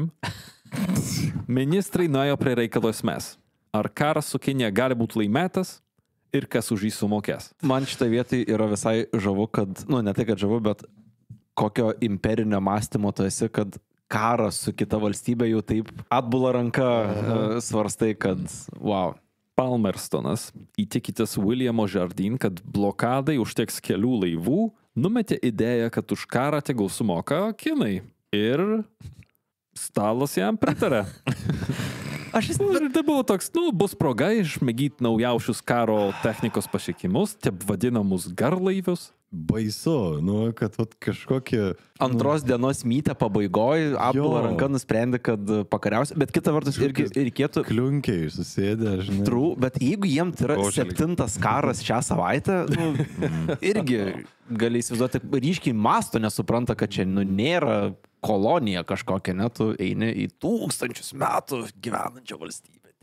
ministrai nuėjo prie reikalo esmės. Ar karas su Kinija gali būti laimėtas ir kas už jį sumokės? Man šitą vietą yra visai žavu, kad, nu ne tai, kad žavu, bet kokio imperinio mąstymo tu esi, kad karas su kita valstybė jau taip atbula ranka uh, svarstai, kad wow. Palmerstonas, įtikytas Williamo Jardine, kad blokadai užteks kelių laivų, numetė idėją, kad už karą tegul sumoka kinai. Ir stalas jam pritarė. Aš jis, tai buvo toks, nu, bus proga išmėgyti naujausius karo technikos pasiekimus, taip vadinamus garlaivius. Baisu, nu, kad vat, kažkokie... Antros nu... dienos mytė pabaigoj, apbula ranka nusprendė, kad pakariausi, bet kita vertus irgi reikėtų... Kliunkiai susėdė, žinai. True, bet jeigu jiems yra o, septintas karas šią savaitę, nu, irgi gali įsivaizduoti, ryškiai masto nesupranta, kad čia nu, nėra kolonija kažkokia, ne, tu eini į tūkstančius metų gyvenančią valstybę.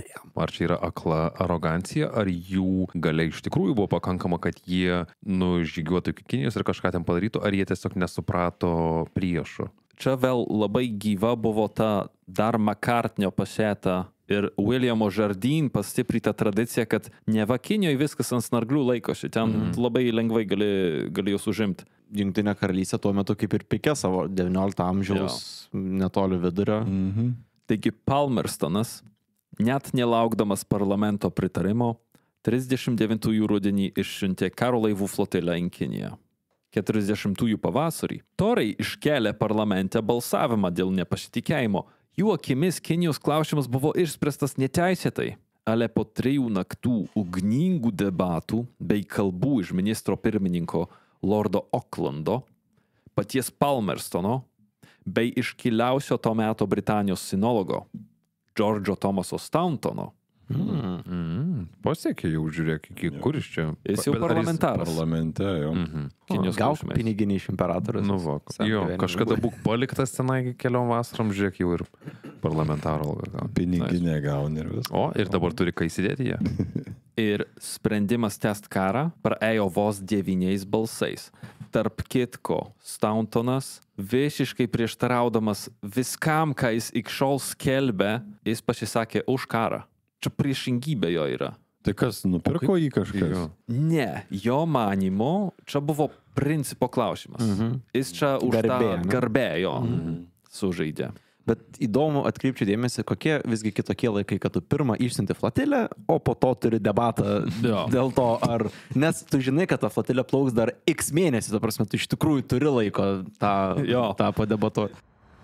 Ar čia yra akla arogancija, ar jų galia iš tikrųjų buvo pakankama, kad jie nužygiuotų iki Kinijos ir kažką ten padarytų, ar jie tiesiog nesuprato priešų? Čia vėl labai gyva buvo ta dar Makartnio pasėta ir Williamo Jardine pastipryta tradicija, kad neva Kinijoje viskas ant snarglių laikosi, ten mm. labai lengvai gali, gali jūs užimti. Jungtinė karalystė tuo metu kaip ir pikė savo devyniolikto amžiaus netoli vidurio. Mhm. Taigi Palmerstonas, net nelaukdamas parlamento pritarimo, trisdešimt devintųjų rudenį išsiuntė karo laivų flotilę į Kiniją. keturiasdešimtųjų pavasarį torai iškėlė parlamente balsavimą dėl nepasitikėjimo. Jų akimis Kinijos klausimas buvo išspręstas neteisėtai. Ale po trijų naktų ugningų debatų bei kalbų iš ministro pirmininko Lordo Aucklando, paties Palmerstono bei iškiliausio to meto Britanijos sinologo Džordžo Thomaso Stauntono. Mm. Mm. Pasiekė jau, žiūrėk, iki kur iš čia. Jis jau Bet ar parlamentaras. Parlamente, jo. Mhm. Kinijos Gauk klausimais. piniginį iš imperatorius. Nu, va, Visam jo, gyvenimui. kažkada būk paliktas tenai keliom vasarom, žiūrėk, jau ir parlamentaro algą gauni. Piniginė gauni ir viskas. O, ir dabar turi ką įsidėti ją. Ir sprendimas tęst karą praėjo vos devyniais balsais. Tarp kitko, Stauntonas, visiškai prieštaraudamas viskam, ką jis iki šiol skelbė, jis pasisakė už karą. Čia priešingybė jo yra. Tai kas, nupirko jį kažkas? Jo. Ne, jo manimo, čia buvo principo klausimas. Mhm. Jis čia už Garbė, tą ne? garbę jo sužaidė. Bet įdomu atkreipčiau dėmesį, kokie visgi kitokie laikai, kad tu pirmą išsiunti flotilę, o po to turi debatą Jo. dėl to, ar... Nes tu žinai, kad ta flotilė plauks dar x mėnesį, ta prasme, tu iš tikrųjų turi laiko tą, Jo. tą padebatuoti.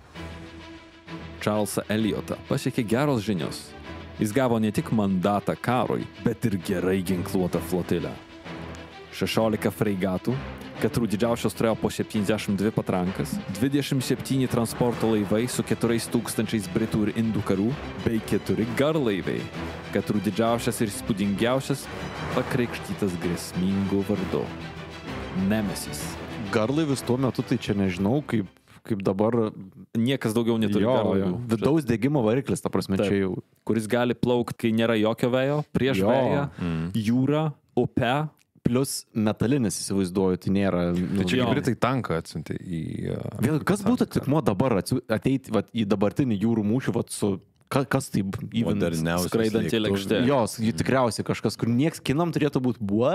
Charlesą Eliotą pasiekė geros žinios. Jis gavo ne tik mandatą karui, bet ir gerai ginkluotą flotilę. šešiolika freigatų, keturių didžiausios turėjo po septyniasdešimt dvi patrankas, dvidešimt septyni transporto laivai su keturiais tūkstančiais britų ir indų karų, bei keturi garlaiviai, keturių didžiausias ir įspūdingiausias pakrikštytas grėsmingu vardu – Nemesis. Garlaivis tuo metu, tai čia nežinau, kaip, kaip dabar... Niekas daugiau neturi Jo, garlaivių. jo. Vidaus degimo variklis, ta prasme, Taip. čia jau... Kuris gali plaukti, kai nėra jokio vėjo, prieš Jo. vėją, jūrą, upę. Plius metalinis, įsivaizduoju, tai nėra... Nu, Tai čia Jo. kaip Britai tanką atsiuntė į... uh, Vėl, kas būtų tikmo dabar atsiu- ateiti vat, į dabartinį jūrų mūšį, vat, su... Ka, kas tai įvien... Moderniausias skraidantį lėktuvas. lėkštę. Jos, jų tikriausiai kažkas, kur nieks kinam turėtų būti buo,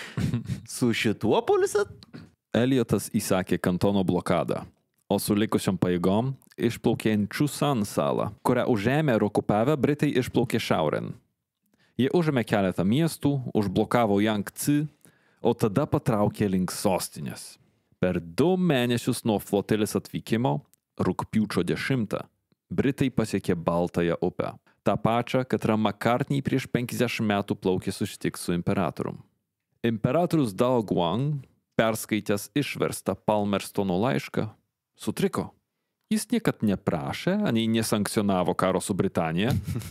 su šituo poliset. Eliotas įsakė kantono blokadą, o su likusiam pajėgom išplaukė į Chusan salą, kurią užėmė ir okupavę Britai išplaukė šiaurėn. Jie užėmė keletą miestų, užblokavo Yangtze, o tada patraukė link sostinės. Per du mėnesius nuo flotilės atvykimo, rugpjūčio dešimtą, Britai pasiekė Baltąją upę. Ta pačią, kad Makartney prieš penkiasdešimt metų plaukė susitikti su imperatorium. Imperatorius Dao Guang, perskaitęs išverstą Palmerstono laišką, sutriko. Jis niekad neprašė, nei nesankcionavo karo su Britanija.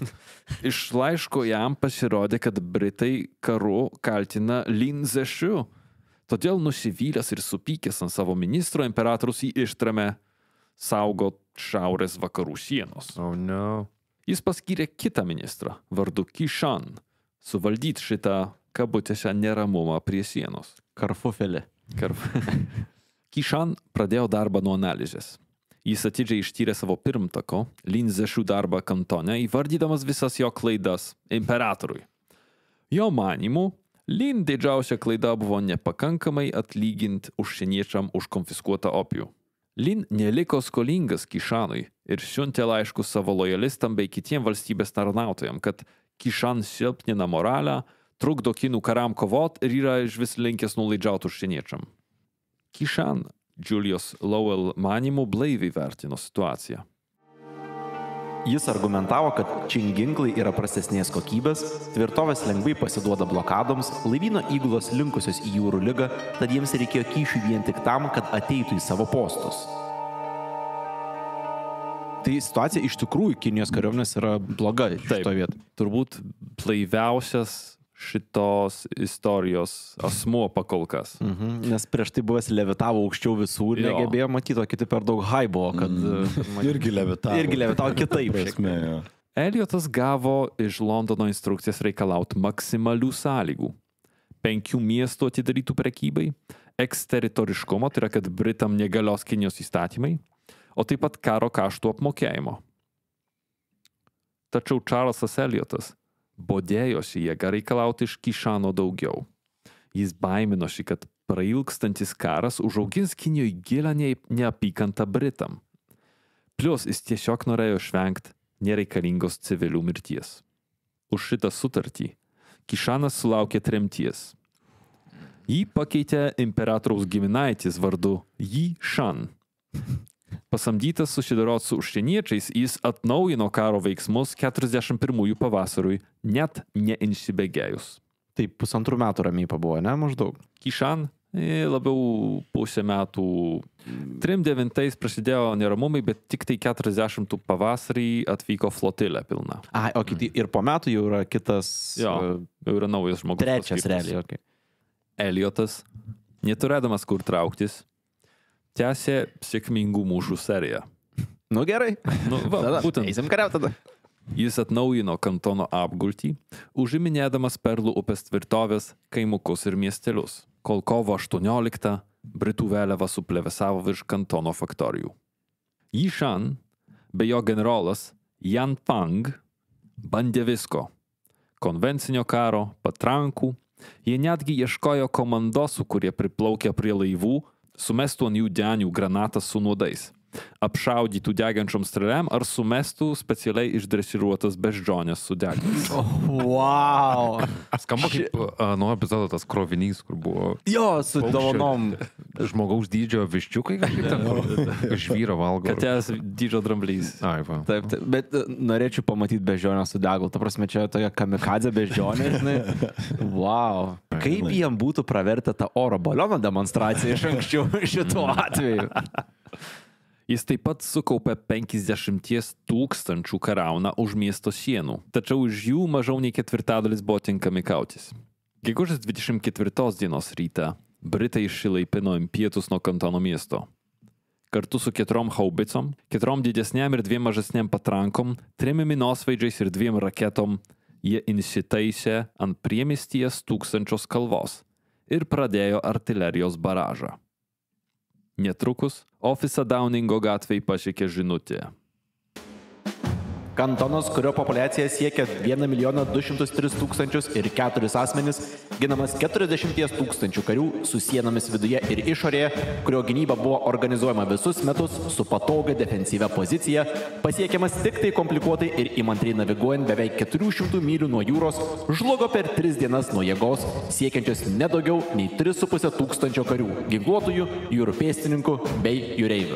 Iš laiško jam pasirodė, kad Britai karu kaltina Lin Zexu. Todėl nusivylęs ir supykęs ant savo ministro, imperatorius jį ištrėmė saugot šiaurės vakarų sienos. Oh, no. Jis paskyrė kitą ministrą, vardu Qishan, suvaldyti šitą kabutėse neramumą prie sienos. Karfufelė. Karf... Qishan pradėjo darbą nuo analizės. Jis atidžiai ištyrė savo pirmtako, Lin Zexu darbą kantone, įvardydamas visas jo klaidas imperatoriui. Jo manimu, Lin didžiausia klaida buvo nepakankamai atlyginti užsieniečiam už konfiskuotą opijų. Lin neliko skolingas Qishanui ir siuntė laiškus savo lojalistam bei kitiem valstybės tarnautojam, kad Qishan silpnina moralę, trukdo kinų karam kovot ir yra iš vis linkęs nuolaidžiauti užsieniečiam. Qishan Julius Lowell manimu blaiviai vertino situaciją. Jis argumentavo, kad činginklai yra prastesnės kokybės, tvirtovės lengvai pasiduoda blokadoms, laivyno įgulos linkusios į jūrų ligą, tad jiems reikėjo kyšių vien tik tam, kad ateitų į savo postus. Tai situacija iš tikrųjų Kinijos kariuomenės yra bloga šitoje vietoje. Turbūt blaiviausias šitos istorijos asmuo pakolkas. Mhm. Nes prieš tai buvęs levitavo aukščiau visų ir Jo. negebėjo matyti, o kiti per daug high buvo, kad... Mm. Irgi levitavo. Irgi levitavo kitaip. Prasme, jo. Eliotas gavo iš Londono instrukcijas reikalauti maksimalių sąlygų. Penkių miestų atidarytų prekybai, eksteritoriškumo, tai yra, kad Britam negalios Kinijos įstatymai, o taip pat karo kaštų apmokėjimo. Tačiau Čarlzas Eliotas bodėjosi jėga reikalauti iš Kišano daugiau. Jis baiminosi, kad prailgstantis karas užaugins Kinijoje gilą neapykantą Britam. Plius jis tiesiog norėjo išvengti nereikalingos civilių mirties. Už šitą sutartį Kišanas sulaukė tremties. Jį pakeitė imperatoriaus giminaitis vardu Yi Shan. Pasamdytas susidoroti su užsieniečiais, jis atnaujino karo veiksmus keturiasdešimt pirmųjų pavasariui, net neinsibėgėjus. Tai pusantrų metų ramiai pabuvo, ne, maždaug? Kishan labiau pusę metų. Trim devintais prasidėjo neramumai, bet tik tai keturiasdešimtų pavasarį atvyko flotilė pilna. Ai, o kiti, ir po metų jau yra kitas... Jo, jau yra naujas žmogus. Trečias realiai, okei. Okay. Eliotas, neturėdamas kur trauktis, tęsė sėkmingų mūšių seriją. Nu gerai. Nu, va, tada, būtent. Eisim kariaut tada. Jis atnaujino kantono apgultį, užiminėdamas Perlų upės tvirtovės, kaimukus ir miestelius, kol kovo aštuonioliktą Britų vėliava suplevėsavo virš kantono faktorijų. Yi Shan bei jo generolas Yan Pang bandė visko. Konvencinio karo, patrankų, jie netgi ieškojo komandosų, kurie priplaukė prie laivų, sumestų ant jų denių granatas su nuodais, apšaudytų degančiom strėlėm ar sumestų specialiai išdresiruotas beždžionės su degančiais. Oh, wow! Skamba kaip uh, nuo epizodo tas krovinys, kur buvo... Jo, su paukščio, dovanom. Žmogaus dydžio viščiukai, kažkaip ten, kur žvyro valgo. Katės dydžio dramblys. Ai, va. Taip, taip, bet uh, norėčiau pamatyti beždžionę su degalu. Ta prasme, čia tokia kamikadzė beždžionė, žinai. Wow. Kaip jiem būtų pravertę tą oro baliono demonstraciją iš anksčiau šituo atveju? Jis taip pat sukaupė penkiasdešimt tūkstančių kariauną už miesto sienų, tačiau iš jų mažiau nei ketvirtadalis buvo tinkami kautis. Gegužės dvidešimt ketvirtos dienos rytą Britai išsilaipino į pietus nuo kantono miesto. Kartu su keturiom haubicom, keturiom didesniam ir dviem mažesniam patrankom, trim minosvaidžiais ir dviem raketom jie įsitaisė ant priemesties tūkstančios kalvos ir pradėjo artilerijos baražą. Netrukus ofisą Downingo gatvėje pasiekė žinutė. Kantonas, kurio populiacija siekia vieną milijoną du šimtus tris tūkstančius ir keturis asmenis, ginamas keturiasdešimt tūkstančių karių su sienomis viduje ir išorėje, kurio gynyba buvo organizuojama visus metus su patogia defensyvia pozicija, pasiekiamas tik tai komplikuotai ir įmantriai naviguojant beveik keturių šimtų mylių nuo jūros, žlugo per tris dienas nuo jėgos, siekiančios nedaugiau nei tris su puse tūkstančio karių, ginkluotųjų, jūrų pėstininkų bei jūreivių.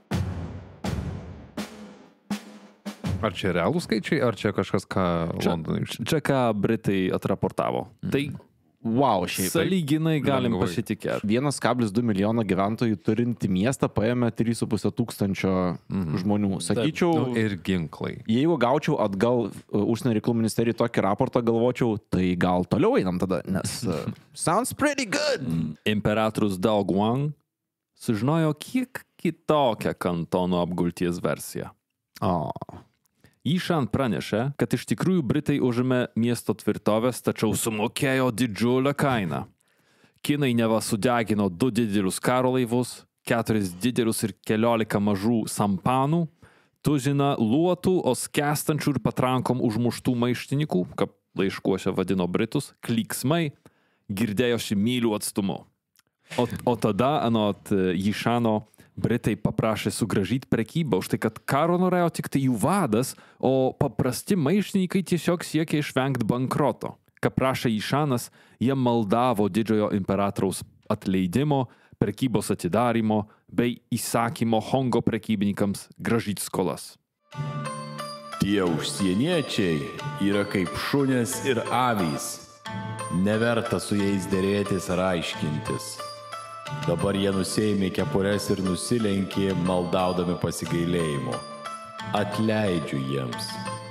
Ar čia realų skaičiai, ar čia kažkas, ką Londonai iš... Čia ką Britai atraportavo. Mm. Tai wow, šiaip. Sąlyginai galim Lengvai. pasitikėti. vienas kablis du milijono gyventojų turinti miestą paėmė trys su puse tūkstančio mm-hmm. žmonių. Sakyčiau, Nu, ir ginklai. jeigu gaučiau atgal uh, užsienio reikalų ministerijai tokį raportą, galvočiau, tai gal toliau einam tada, nes uh, sounds pretty good. Imperatorius Dao Guang sužinojo kiek kitokią kantono apgulties versiją. O. Yi Shan pranešė, kad iš tikrųjų Britai užėmė miesto tvirtovės, tačiau sumokėjo didžiulę kainą. Kinai neva sudegino du didelius karo laivus, keturis didelius ir keliolika mažų sampanų, tuziną luotų, o skęstančių ir patrankom užmuštų maištininkų, kaip laiškuose vadino Britus, klyksmai girdėjosi mylių atstumu. O, o tada, anot Yi Shano, Britai paprašė sugrąžyti prekybą už tai, kad karo norėjo tik tai jų vadas, o paprasti maištininkai tiesiog siekė išvengti bankroto. Ką prašė Yi Shanas, jie maldavo didžiojo imperatoriaus atleidimo, prekybos atidarimo bei įsakymo Hongo prekybininkams grąžyti skolas. Tie užsieniečiai yra kaip šunės ir avys. Neverta su jais dėrėtis ar aiškintis. Dabar jie nusėmė kepures ir nusilenkė, maldaudami pasigailėjimo. Atleidžiu jiems.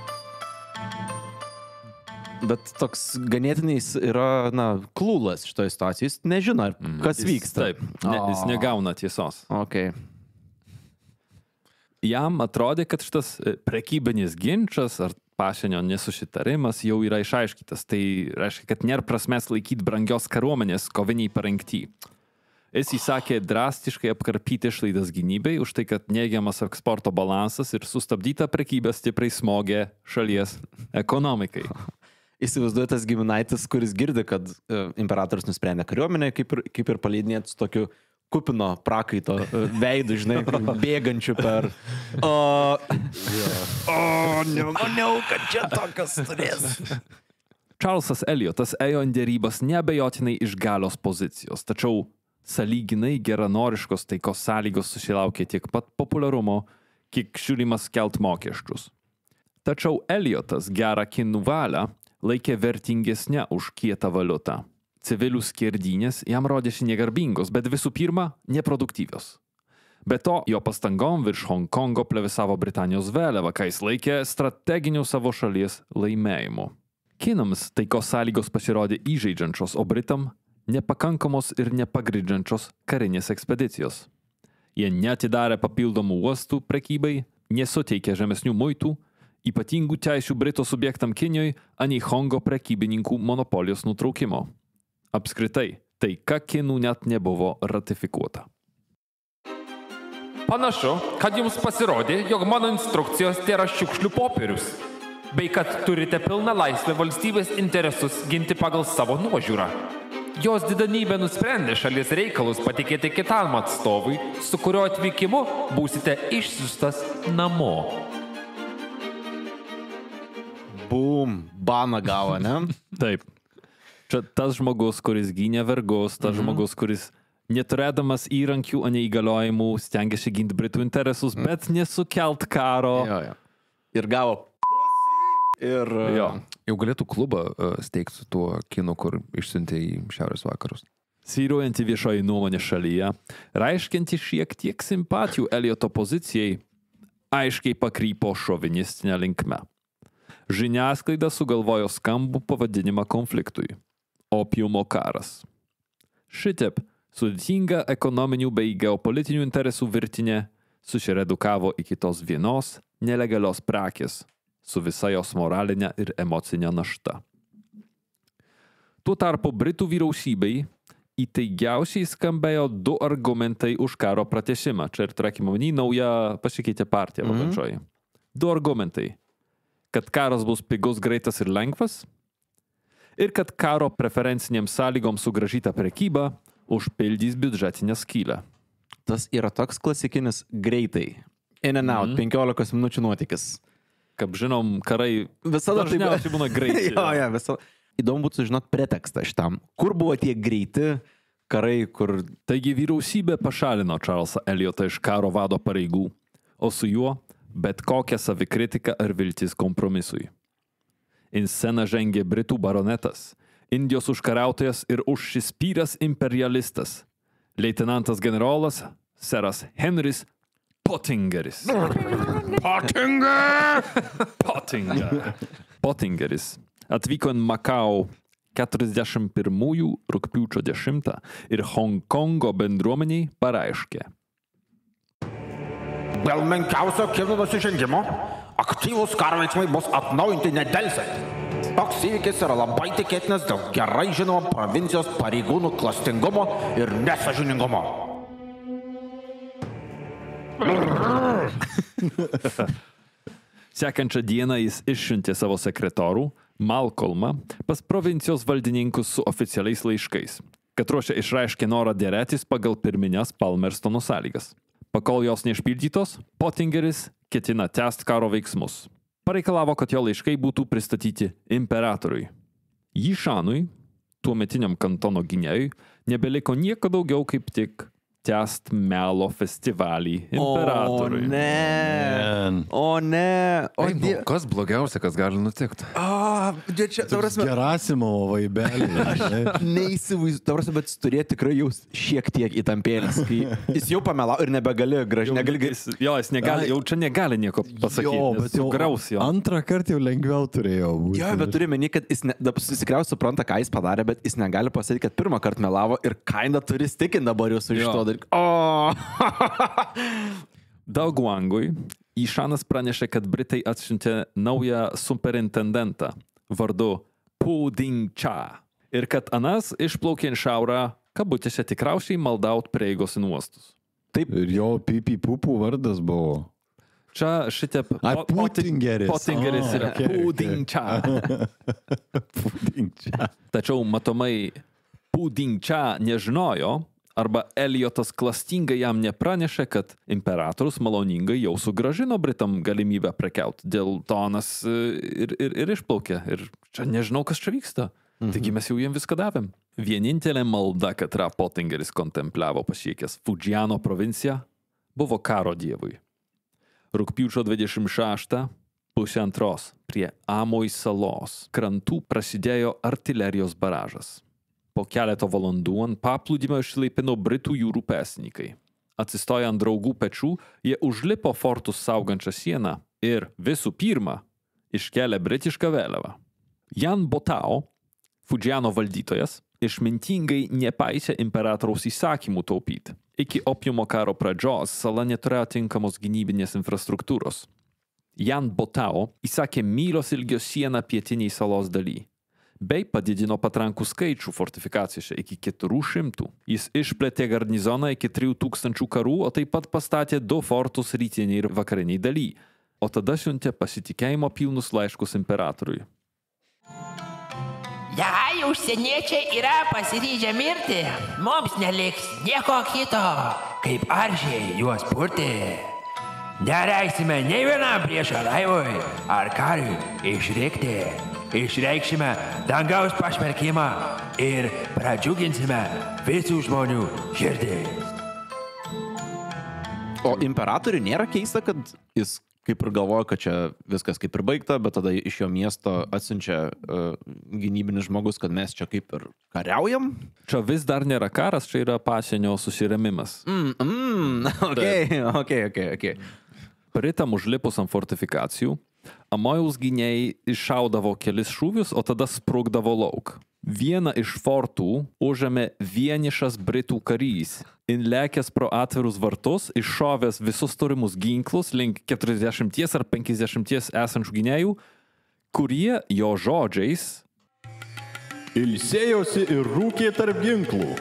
Bet toks ganėtinai jis yra, na, klūlas šitoje situacijoje. Jis nežino, kas Jis- vyksta. Taip, ne, jis negauna tiesos. Okay. Jam atrodė, kad šitas prekybinis ginčas ar pasienio nesušitarimas jau yra išaiškytas. Tai reiškia, kad nėra prasmės laikyti brangios kariuomenės koviniai parengti. Jis įsakė drastiškai apkarpyti išlaidas gynybai už tai, kad neigiamas eksporto balansas ir sustabdyta prekyba stipriai smogė šalies ekonomikai. Įsivaizduoju tas giminaitis, kuris girdi, kad uh, imperatorius nusprendė kariuomenę, kaip ir, kaip ir paleidinėti su tokiu kupino prakaito uh, veidu, žinai, bėgančiu per... O, o nemaniau, kad čia tokias turės. Čarlzas Eliotas ėjo ant dėrybas neabejotinai iš galios pozicijos, tačiau sąlyginai geranoriškos taikos sąlygos susilaukė tiek pat populiarumo, kiek žiūrimas kelt mokesčius. Tačiau Eliotas gerą kinų valią laikė vertingesnė už kietą valiutą. Civilių skerdynės jam rodėsi negarbingos, bet visų pirma, neproduktyvios. Be to, jo pastangom virš Hongkongo plevėsavo Britanijos vėliava, ką jis laikė strateginiu savo šalies laimėjimu. Kinams taikos sąlygos pasirodė įžeidžiančios, o Britam nepakankamos ir nepagrindžiančios karinės ekspedicijos. Jie neatidarė papildomų uostų prekybai, nesuteikė žemesnių muitų, ypatingų teisių Brito subjektam Kinijoj, anei Hongo prekybininkų monopolijos nutraukimo. Apskritai, taika kinų net nebuvo ratifikuota. Panašu, kad jums pasirodė, jog mano instrukcijos tėra šiukšlių popierius, bei kad turite pilną laisvę valstybės interesus ginti pagal savo nuožiūrą. Jos didenybė nusprendė šalies reikalus patikėti kitam atstovui, su kurio atvykimu būsite išsiųstas namo. Bum, baną gavo, ne? Taip. Čia tas žmogus, kuris gynė vergus, tas mhm. žmogus, kuris neturėdamas įrankių, o neįgaliojimų, stengiasi ginti Britų interesus, mhm. bet nesukelt karo. Jo, jo. Ir gavo ir... Jo. Jau galėtų klubą uh, steigti su tuo kinu, kur išsiuntė į šiaurės vakarus. Svyruojanti viešoji nuomonė šalyje, reiškianti šiek tiek simpatijų Elioto pozicijai, aiškiai pakrypo šovinistinę linkmę. Žiniasklaida sugalvojo skambų pavadinimą konfliktui – opiumo karas. Šitaip sudėtinga ekonominių bei geopolitinių interesų virtinė susiredukavo iki tos vienos nelegalios prekės su visa jos moralinė ir emocinė našta. Tuo tarpu Britų vyriausybei įtaigiausiai skambėjo du argumentai už karo pratęsimą. Čia ir turėkime omeny, nauja pasikeitė partija valdančioji. Mm-hmm. Du argumentai. Kad karas bus pigus, greitas ir lengvas, ir kad karo preferencinėms sąlygoms sugrąžyta prekyba užpildys biudžetinę skylę. Tas yra toks klasikinis greitai. In and out, mm-hmm. penkiolikos minučių nuotykis. Kaip žinom, karai visada dažniausiai būna greiti. jo, jo, visada. Įdomu būtų sužinot pretekstą šitam. Kur buvo tie greiti karai, kur... Taigi vyriausybė pašalino Čarlzą Eliotą iš karo vado pareigų, o su juo bet kokią savikritiką ar viltis kompromisui. In sceną žengė Britų baronetas, Indijos užkariautojas ir užsispyręs imperialistas, leitenantas generolas seras Henris Pottingeris. Pottinger! Pottinger. Pottingeris atvyko in Makao keturiasdešimt pirmųjų rugpjūčio dešimtą ir Hongkongo bendruomeniai pareiškė. Dėl menkiausio kinų nusižengimo aktyvūs karo veiksmai bus atnaujinti nedelsiant. Toks įvykis yra labai tikėtinas dėl gerai žinomo provincijos pareigūnų klastingumo ir nesąžiningumo. Sekančią dieną jis išsiuntė savo sekretorių Malcolmą pas provincijos valdininkus su oficialiais laiškais, kad ruošia išreiškė norą dėrėtis pagal pirminės Palmerstono sąlygas. Pakol jos neišpildytos, Pottingeris ketina tęsti karo veiksmus. Pareikalavo, kad jo laiškai būtų pristatyti imperatoriui. Jišanui, tuometiniam kantono gynėjui, nebeliko nieko daugiau kaip tik tęst melo festivalį imperatoriui. O ne, o ne, o Ei, die... nu, kas blogiausia, kas gali nutikti? A, čia, ta prasme, Gerasimovo vaibelį. neįsivaizduoju, ta prasme, bet jis turėjo tikrai jau šiek tiek įtampėlės, kai jis jau pamelavo ir nebegali gražiai, negali... Jis, jo, jis negali, jau čia negali nieko pasakyti, Jo, bet jau graus jo. antrą kartą jau lengviau turėjo būti. Jo, bet turime, kad jis, ne, jis tikriausiai supranta, ką jis padarė, bet jis negali pasakyti, kad pirmą kartą melavo ir kaina turi stikinti dabar jūs iš to daryti. O! Daoguangui Išanas pranešė, kad Britai atsiuntė naują superintendentą vardu Pu Ding Cha ir kad anas išplaukė į šiaurę, kabutėse tikriausiai maldaut prieigos į uostus. Taip. Ir jo pipi pupų vardas buvo. Čia šitie... Ai, Putingeris. Putingeris Oh, yra okay, Pu okay. Ding Cha. Pu Ding Cha. Tačiau matomai Pu Ding Cha nežinojo, arba Eliotas klastingai jam nepranešė, kad imperatorius maloningai jau sugražino Britam galimybę prekiauti. Dėl to anas ir, ir, ir išplaukė. Ir čia nežinau, kas čia vyksta. Mhm. Taigi mes jau jiem viską davėm. Vienintelė malda, kad Putingeris kontempliavo pasiekęs Fujiano provinciją, buvo karo dievui. Rugpjūčio dvidešimt šeštą, pusę antros, prie Amoj salos krantų prasidėjo artilerijos baražas. Po keleto valandų ant paplūdimio išsilaipino Britų jūrų pėstininkai. Atsistoję ant draugų pečių, jie užlipo fortus saugančią sieną ir visų pirma iškėlė britišką vėliavą. Jan Botao, Fujiano valdytojas, išmintingai nepaisė imperatoriaus įsakymų taupyti. Iki opiumo karo pradžios sala neturėjo tinkamos gynybinės infrastruktūros. Jan Botao įsakė mylios ilgio sieną pietiniai salos daly, bei padidino patrankų skaičių fortifikacijose iki keturių šimtų. Jis išplėtė garnizoną iki trijų tūkstančių karų, o taip pat pastatė du fortus rytiniai ir vakariniai daly, o tada siuntė pasitikėjimo pilnus laiškus imperatoriui. Jei užsieniečiai yra pasiryžę mirti, mums neliks nieko kito, kaip aršiai juos purti. Nereisime nei vienam priešo laivui ar kariui išrikti. Išreikšime dangaus pašmerkimą ir pradžiuginsime visų žmonių širdis. O imperatoriui nėra keista, kad jis kaip ir galvoja, kad čia viskas kaip ir baigta, bet tada iš jo miesto atsiunčia uh, gynybinis žmogus, kad mes čia kaip ir kariaujam. Čia vis dar nėra karas, čia yra pasienio susiremimas. Mm, mm, okay, okay, okay, okay. Britam užlipus ant fortifikacijų, Amojaus gynėjai iššaudavo kelis šūvius, o tada sprukdavo lauk. Vieną iš fortų užėmė vienišas britų karys. Inlekęs pro atvirus vartus, iššovęs visus turimus ginklus link keturiasdešimties ar penkiasdešimties esančių gynėjų, kurie jo žodžiais ilsėjosi ir rūkė tarp ginklų.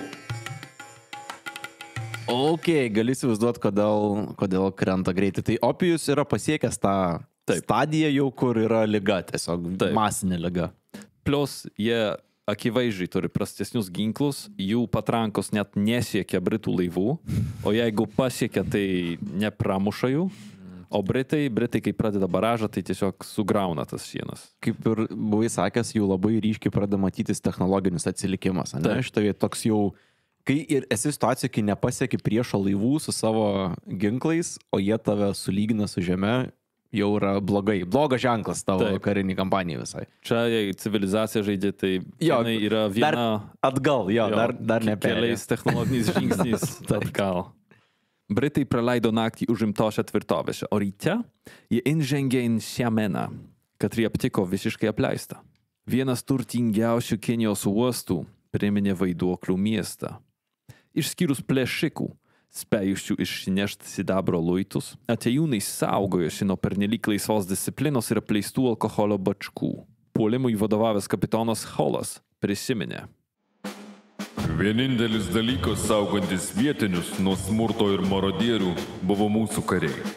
Ok, gali įsivaizduoti, kodėl, kodėl krenta greitai. Tai opijus yra pasiekęs tą Taip. stadiją jau, kur yra liga, tiesiog Taip. masinė liga. Plus jie akivaizdžiai turi prastesnius ginklus, jų patrankos net nesiekia Britų laivų, o jeigu pasiekia, tai nepramuša jų. O Britai, Britai, kai pradeda baražą, tai tiesiog sugrauna tas sienas. Kaip ir buvai sakęs, jau labai ryškiai pradeda matytis technologinis atsilikimas. Ne? Štai toks jau, kai ir esi situacija, kai nepasieki priešo laivų su savo ginklais, o jie tave sulygina su žeme, jau yra blogai. Blogas ženklas tavo Taip. karinį kampaniją visai. Čia, jei civilizacija žaidė, tai jo, yra viena... Dar atgal, jo, jo dar, dar nepelė. Keliais technologiniais žingsniais atgal. Britai praleido naktį užimtose tvirtovėse, o ryte jie inžengė į Xiameną, kad jie aptiko visiškai apleistą. Vienas turtingiausių Kinijos uostų priminė vaiduoklių miestą. Išskyrus plėšikų, spėjusių išsinešti sidabro luitus, atėjūnai saugojosi nuo pernelyg laisvos disciplinos ir apleistų alkoholio bačkų. Puolimui vadovavęs kapitonas Holas prisiminė. Vienintelis dalykas saugantis vietinius nuo smurto ir marodierių buvo mūsų kariai.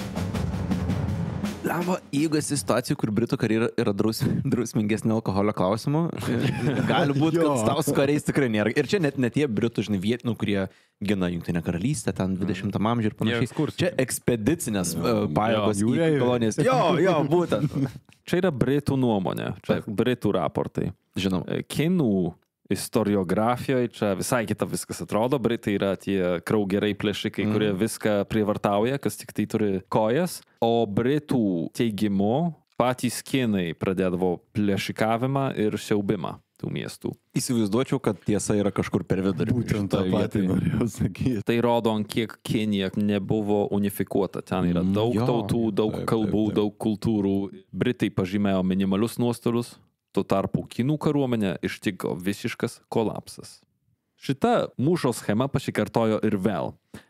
Lama, jeigu esi situacijų, kur Britų kariai yra, yra draus, drausmingesnė alkoholio klausimų, gali būti, kad tau su kariais tikrai nėra. Ir čia net ne tie Britų, žinai, vietinių, kurie gina Jungtinę karalystę, ten dvidešimtam amžiuje ir panašiai. Čia ekspedicinės uh, pajėgos į kolonijas. Jo, jo, būtent. Čia yra Britų nuomonė, čia Britų raportai. Žinom. Kinų istoriografijoje čia visai kita viskas atrodo. Britai yra tie kraugerai plėšikai, mm. kurie viską prievartauja, kas tik tai turi kojas. O Britų teigimu patys kinai pradėdavo plėšikavimą ir siaubimą tų miestų. Įsivaizduočiau, kad tiesa yra kažkur per vidurį. Būtent tą patį norėjau sakyti. Tai rodo, ant kiek Kinija nebuvo unifikuota. Ten yra daug mm, tautų, daug taip, kalbų, taip, taip. daug kultūrų. Britai pažymėjo minimalius nuostolius. Tuo tarpu kinų kariuomenę ištiko visiškas kolapsas. Šita mūšio schema pasikartojo ir vėl.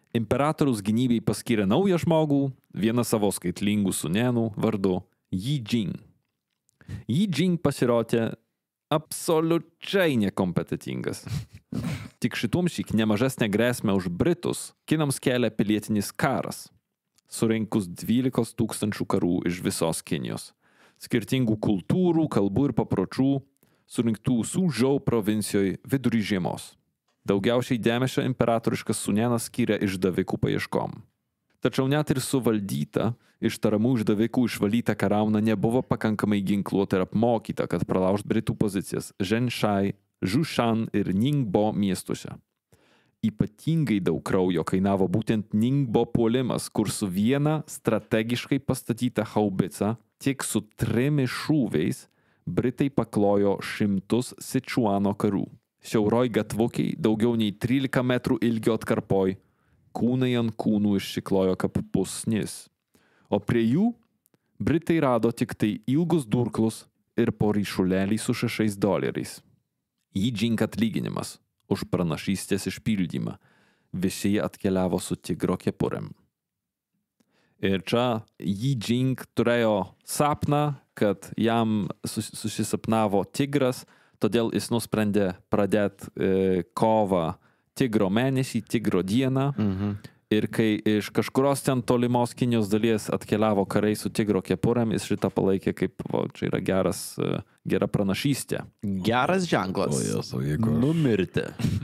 Imperatorius gynybei paskyrė naują žmogų, vieną savo skaitlingų sūnėnų vardu Yi Jing. Yi Jing pasirodė absoliučiai nekompetitingas. Tik šitum šik nemažesnė grėsmė už Britus kinams kelia pilietinis karas, surinkus dvylikos tūkstančių karų iš visos Kinijos. Skirtingų kultūrų, kalbų ir papročių surinktų Suzhou provincijoje vidury žiemos. Daugiausiai dėmesio imperatoriškas sūnėnas skyrė išdavikų paieškom. Tačiau net ir suvaldyta, iš taramų išdavikų išvalyta kariauna nebuvo pakankamai ginkluota ir apmokyta, kad pralaužt Britų pozicijas Zhenshai, Zhushan ir Ningbo miestuose. Ypatingai daug kraujo kainavo būtent Ningbo puolimas, kur su viena strategiškai pastatyta haubica, tik su trimis šūviais, Britai paklojo šimtus Sičuano karų. Siauroj gatvukiai, daugiau nei trylika metrų ilgio atkarpoj, kūnai ant kūnų išsiklojo kaip pusnis. O prie jų Britai rado tik tai ilgus durklus ir po ryšulėlį su šešiais doleriais. Yi Jing atlyginimas už pranašystės išpildymą. Visi jie atkeliavo su tigro kepurėm. Ir čia Yi Jing turėjo sapną, kad jam sus- susisapnavo tigras, todėl jis nusprendė pradėti e, kovą tigro mėnesį, tigro dieną. Mhm. Ir kai iš kažkurios ten tolimos Kinijos dalies atkeliavo karai su tigro kepurėm, jis šitą palaikė kaip, o, čia yra geras, gera pranašystė. Geras ženklas. O jas, o jeigu aš- Numirti.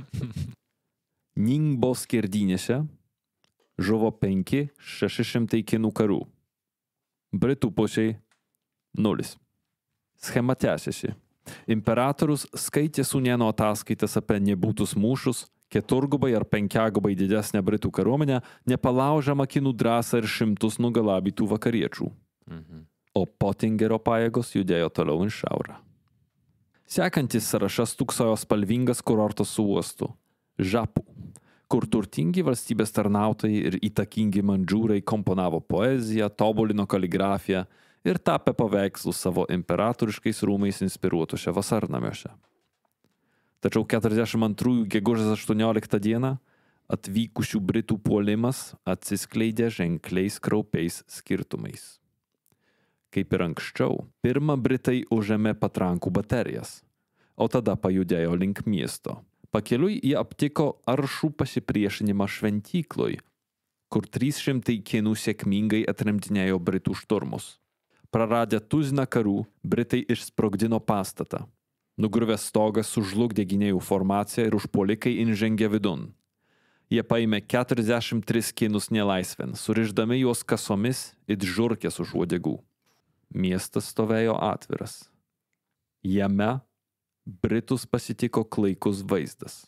Ningbo skirdynėse žuvo penki šeši šimtai kinų karų. Britų pusiai nulis. Schema tęsiasi. Imperatorius skaitė sūnėno ataskaitas apie nebūtus mūšius, keturgubai ar penkiagubai didesnę Britų kariuomenę, nepalaužiamą kinų drąsą ir šimtus nugalabytų vakariečių. Mhm. O Pottingerio pajėgos judėjo toliau į šiaurę. Sekantis sąrašas tuksojo spalvingas kurortas su uostu – Žapų, kur turtingi valstybės tarnautojai ir įtakingi mandžiūrai komponavo poeziją, tobulino kaligrafiją ir tapė paveikslus savo imperatoriškais rūmais inspiruotuose vasarnamiuose. Tačiau keturiasdešimt antrųjų gegužės aštuonioliktą dieną atvykusių Britų puolimas atsiskleidė ženkliais kraupiais skirtumais. Kaip ir anksčiau, pirmą Britai užėmė patrankų baterijas, o tada pajudėjo link miesto. Pakeliui jie aptiko aršų pasipriešinimą šventykloj, kur trys šimtai kinų sėkmingai atremtinėjo Britų šturmus. Praradę tuziną karų, Britai išsprogdino pastatą. Nugriuvęs stogas sužlugdė gynėjų formaciją ir užpuolikai įžengė vidun. Jie paėmė keturiasdešimt tris kinus nelaisvėn, surišdami juos kasomis it žurkės už uodegų. Miestas stovėjo atviras. Jame Britus pasitiko klaikus vaizdas.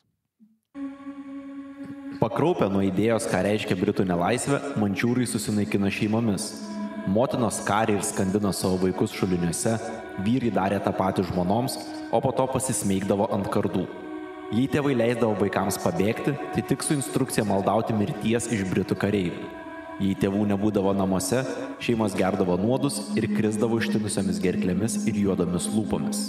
Pakraupę nuo idėjos, ką reiškia Britų nelaisvė, mandžiūrai susinaikino šeimomis. Motinos karė ir skandino savo vaikus šuliniuose, vyrai darė tą patį žmonoms, o po to pasismeigdavo ant kardų. Jei tėvai leisdavo vaikams pabėgti, tai tik su instrukcija maldauti mirties iš Britų kareivių. Jei tėvų nebūdavo namuose, šeimos gerdavo nuodus ir krisdavo ištinusiamis gerklėmis ir juodomis lūpomis.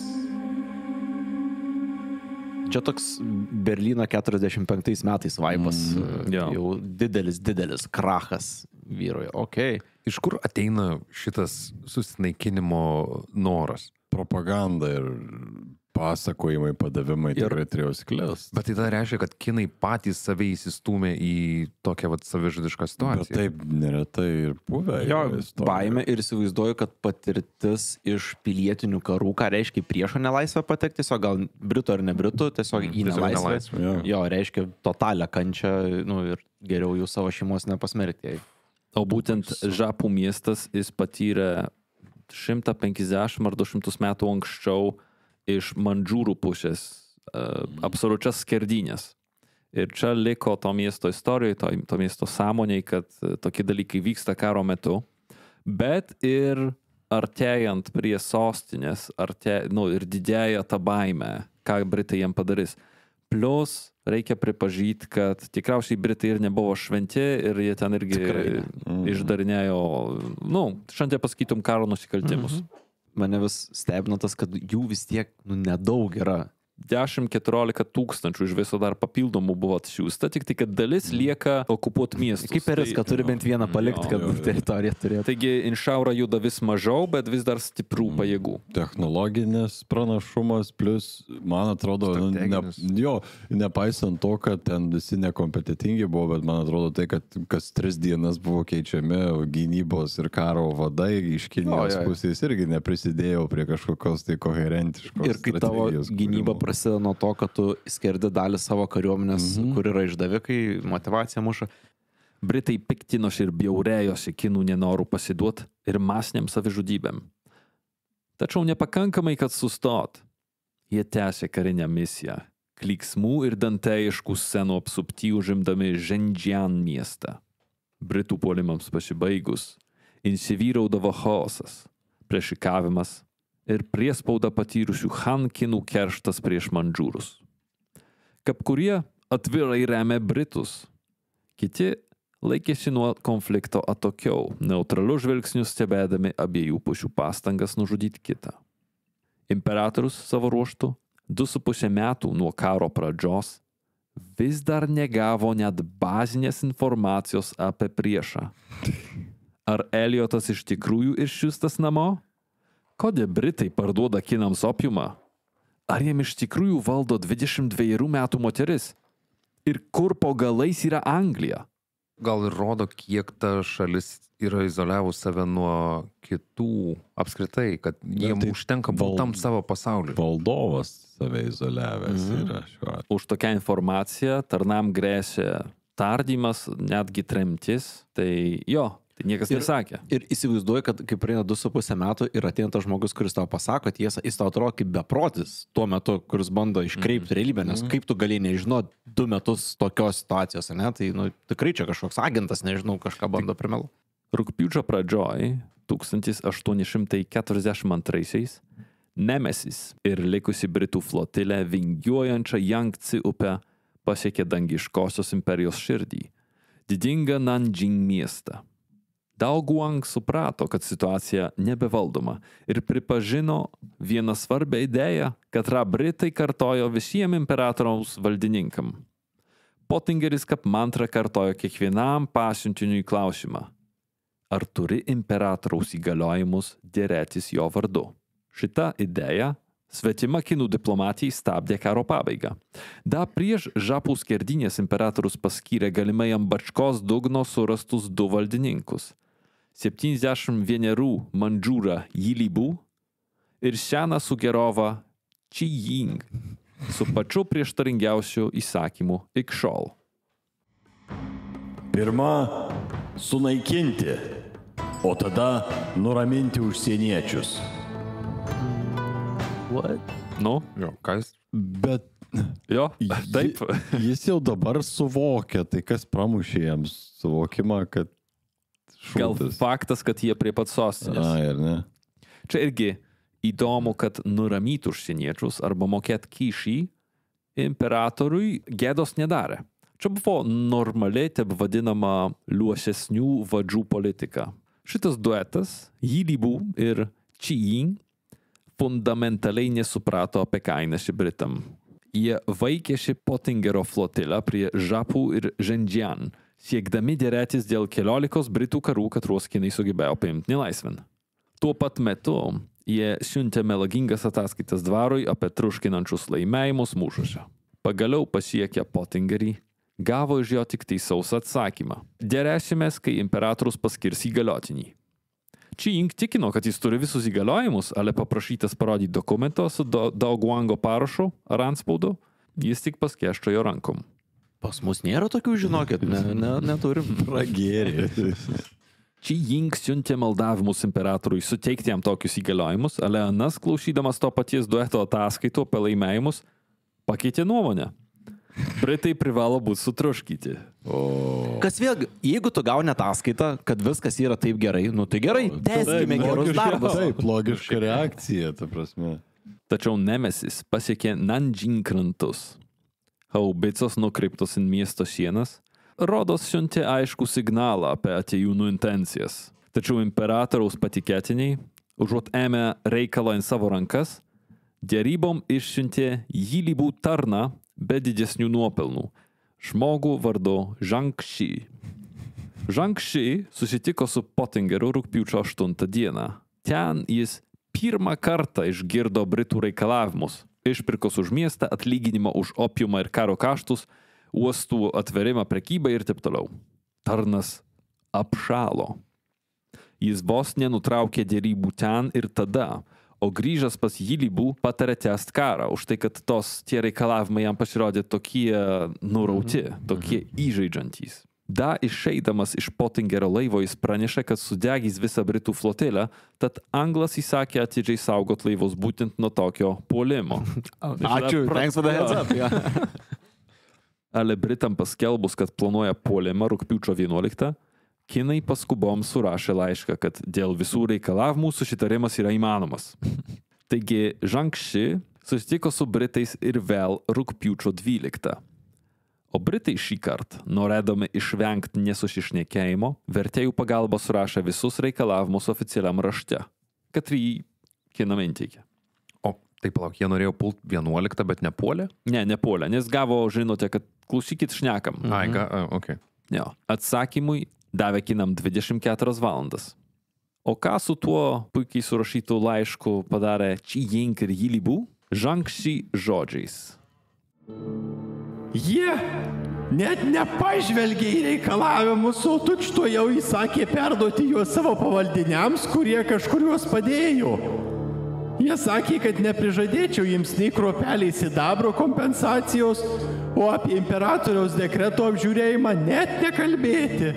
Čia toks Berlyno keturiasdešimt penktais metais vaipas, mm, jo. Jau didelis, didelis krachas vyroje. Okay. Iš kur ateina šitas susinaikinimo noras? propaganda ir pasakojimai, padavimai tikrai turėjo sklęs. Bet tai tada reiškia, kad kinai patys save įsistūmė į tokią vat savižudišką situaciją. Bet taip neretai ir buvę. Jo, baimė ir įsivaizduoju, kad patirtis iš pilietinių karų, ką reiškia priešo nelaisvę patekti, tiesiog gal britų ar ne britų, tiesiog į nelaisvę. nelaisvę. Jo. Jo, reiškia totalią kančią, nu, ir geriau jų savo šeimos nepasmerkti. O būtent Žapų miestas jis patyrė šimtą penkiasdešimt ar du šimtus metų anksčiau iš mandžiūrų pusės uh, absoliučias skerdynės. Ir čia liko to miesto istorijoje, to, to miesto sąmoniai, kad tokie dalykai vyksta karo metu, bet ir artėjant prie sostinės, artė, nu, ir didėja ta baimė, ką Britai jiem padarys. Plus reikia pripažyti, kad tikriausiai Britai ir nebuvo šventi ir jie ten irgi mm. išdarinėjo, nu, šiandien pasakytum karo nusikaltimus. Mm-hmm. Mane vis stebina tas, kad jų vis tiek nu, nedaug yra. dešimt keturiolika tūkstančių iš viso dar papildomų buvo atsiųsta, tik tai, kad dalis lieka okupuot miestus. Kaip Periska turi bent vieną palikti, kad teritoriją turėtų. Taigi Inšaura juda vis mažiau, bet vis dar stiprų pajėgų. Technologinis pranašumas, plus, man atrodo, nu, ne, jo, nepaisant to, kad ten visi nekompetitingi buvo, bet man atrodo tai, kad kas tris dienas buvo keičiami gynybos ir karo vadai iš Kinijos pusės irgi neprisidėjo prie kažkokios tai koherentiškos. Ir kai tavo gynyba prasideda nuo to, kad tu skerdi dalį savo kariuomenės, mm-hmm. kur yra išdavikai, motivacija muša. Britai piktinosi ir bjaurėjosi kinų nenorų pasiduot ir masiniam savižudybėm. Tačiau nepakankamai, kad sustot. Jie tęsė karinę misiją, klyksmų ir dantėjiškų scenų apsupty užimdami Zhenjian miestą. Britų puolimams pasibaigus, įsivyraudavo chaosas, priešikavimas ir priespaudą patyrusių Han kinų kerštas prieš mandžiūrus. Kaip kurie atvirai remė Britus, kiti laikėsi nuo konflikto atokiau, neutraliu žvilgsniu stebėdami abiejų pusių pastangas nužudyti kitą. Imperatorius savo ruožtu du su pusė metų nuo karo pradžios vis dar negavo net bazinės informacijos apie priešą. Ar Eliotas iš tikrųjų išsiųstas namo? Kodėl Britai parduoda kinams opiumą? Ar jiem iš tikrųjų valdo dvidešimt dviejų metų moteris? Ir kur po galais yra Anglija? Gal ir rodo, kiek ta šalis yra izoliavus save nuo kitų apskritai, kad jiem tai užtenka baltam val... savo pasauliu. Valdovas save izoliavęs mm. yra šiuo atveju. Už tokią informaciją tarnam grėsė tardymas, netgi tremtis. Tai jo. Tai niekas ir, nesakė. Ir įsivaizduoju, kad kai praeina du su pusę metų ir ateina tas žmogus, kuris tau pasako tiesą, jis tau atrodo kaip beprotis tuo metu, kuris bando iškreipti mm. realybę, nes mm. kaip tu gali nežinot du metus tokios situacijos, ne? Tai nu, tikrai čia kažkoks agentas, nežinau, kažką bando primelu. Rugpjūčio pradžioj, tūkstantis aštuoni šimtai keturiasdešimt antraisiais, Nemesis ir likusi Britų flotilė vingiuojančią Jangtsi upę pasiekė dangiškosios imperijos širdį, didingą Nanjing miestą. Dao Guang suprato, kad situacija nebevaldoma ir pripažino vieną svarbę idėją, katrą Britai kartojo visiems imperatoriaus valdininkam. Pottingeris kaip mantrą kartojo kiekvienam pasiuntiniui klausimą. Ar turi imperatoriaus įgaliojimus dėrėtis jo vardu? Šita idėja svetima kinų diplomatijai stabdė karo pabaigą. Da prieš žapų skerdinės imperatorius paskyrė galimai ant bačkos dugno surastus du valdininkus. septyniasdešimt vienerių mandžiūrą Jilibų ir seną sugerovą Qi Ying su pačiu prieštaringiausiu įsakymu iki šiol. Pirma, sunaikinti, o tada nuraminti užsieniečius. What? Nu, Jo, ką jis? Bet jo, taip. Jis jau dabar suvokia, tai kas pramušė jiems suvokimą, kad Gal šūdas. faktas, kad jie prie pat sostinės. A, ir ne. Čia irgi įdomu, kad nuramyti užsieniečius arba mokėti kyšį imperatoriui gėdos nedarė. Čia buvo normaliai taip vadinama liuosesnių vadžių politika. Šitas duetas, Jilibų ir Qi Ying, fundamentaliai nesuprato apie ką einasi Britam. Jie vaikėsi Pottingerio flotilę prie Žapų ir Zhenjian, siekdami dėrėtis dėl keliolikos Britų karų, katruos kinai sugebėjo paimti nelaisvėn. Tuo pat metu jie siuntė melagingas ataskaitas dvarui apie truškinančius laimėjimus mūšiuose. Pagaliau pasiekę Pottingerį, gavo iš jo tik teisaus atsakymą. Dėrėsimės, kai imperatorius paskirs įgaliotinį. Qi Ying tikino, kad jis turi visus įgaliojimus, ale paprašytas parodyti dokumento su Dao Guango parašu ar antspaudu, jis tik paskėščio jo rankom. Pas mus nėra tokių, žinokit, ne, ne, neturim. Pragėrė. Qi Ying siuntė maldavimus imperatoriui suteikti jam tokius įgaliojimus, ale anas, klausydamas to paties dueto ataskaitų apie laimėjimus, pakeitė nuomonę. Britai privalo būti sutroškyti. O... Kas vėlgi, jeigu tu gauni ataskaitą, kad viskas yra taip gerai, nu tai gerai, tęskime gerus darbus. Taip, logiška reakcija, ta prasme. Tačiau Nemesis pasiekė Nanjing krantus. Haubicos nukreiptos į miesto sienas, rodos siuntė aišku signalą apie atėjūnų intencijas. Tačiau imperatoriaus patikėtiniai, užuot ėmę reikalą į savo rankas, Dėrybom išsiuntė Jilibų tarną be didesnių nuopelnų. Žmogų vardu Zhang Shi. Zhang Shi susitiko su Pottingeru rugpjūčio aštuntą dieną. Ten jis pirmą kartą išgirdo Britų reikalavimus. Išpirkos už miestą, atlyginimą už opiumą ir karo kaštus, uostų atverimą prekybai ir taip toliau. Tarnas apšalo. Jis vos nenutraukė dėrybų ten ir tada, o grįžęs pas Jilibų patarė tęst karą už tai, kad tos tie reikalavimai jam pasirodė tokie nurauti, tokie įžeidžiantys. Da išeidamas iš Pottingerio laivo jis pranešė, kad sudegys visą Britų flotilę, tad Anglas įsakė atidžiai saugot laivus būtent nuo tokio puolimo. Ačiū, thanks for the heads up. Yeah. Ale Britam paskelbus, kad planuoja puolimą rugpjūčio vienuoliktą, kinai paskubom surašė laišką, kad dėl visų reikalavimų susitarimas yra įmanomas. Taigi Zhang Shi susitiko su Britais ir vėl rugpjūčio dvyliktą. O Britai šį kartą, norėdami išvengti nesusišnekėjimo, vertėjų pagalba surašė visus reikalavimus oficialiam rašte, kad jį kinam įteikė. O taip palauk, jie norėjo pult vienuoliktą, bet nepuolė? Ne, nepuolė, nes gavo žinote, kad klausykit šnekam. Mhm. Ai, ga, okei. Okay. Jo, atsakymui davė kinam dvidešimt keturias valandas. O ką su tuo puikiai surašytų laišku padarė Qi Ying ir Jilibų? Zhang Shi žodžiais. Jie net nepažvelgė į reikalavimus, o tučto jau įsakė perduoti juos savo pavaldiniams, kurie kažkuriuos padėjo. Jie sakė, kad neprižadėčiau jiems nei kruopelį sidabro kompensacijos, o apie imperatoriaus dekreto apžiūrėjimą net nekalbėti.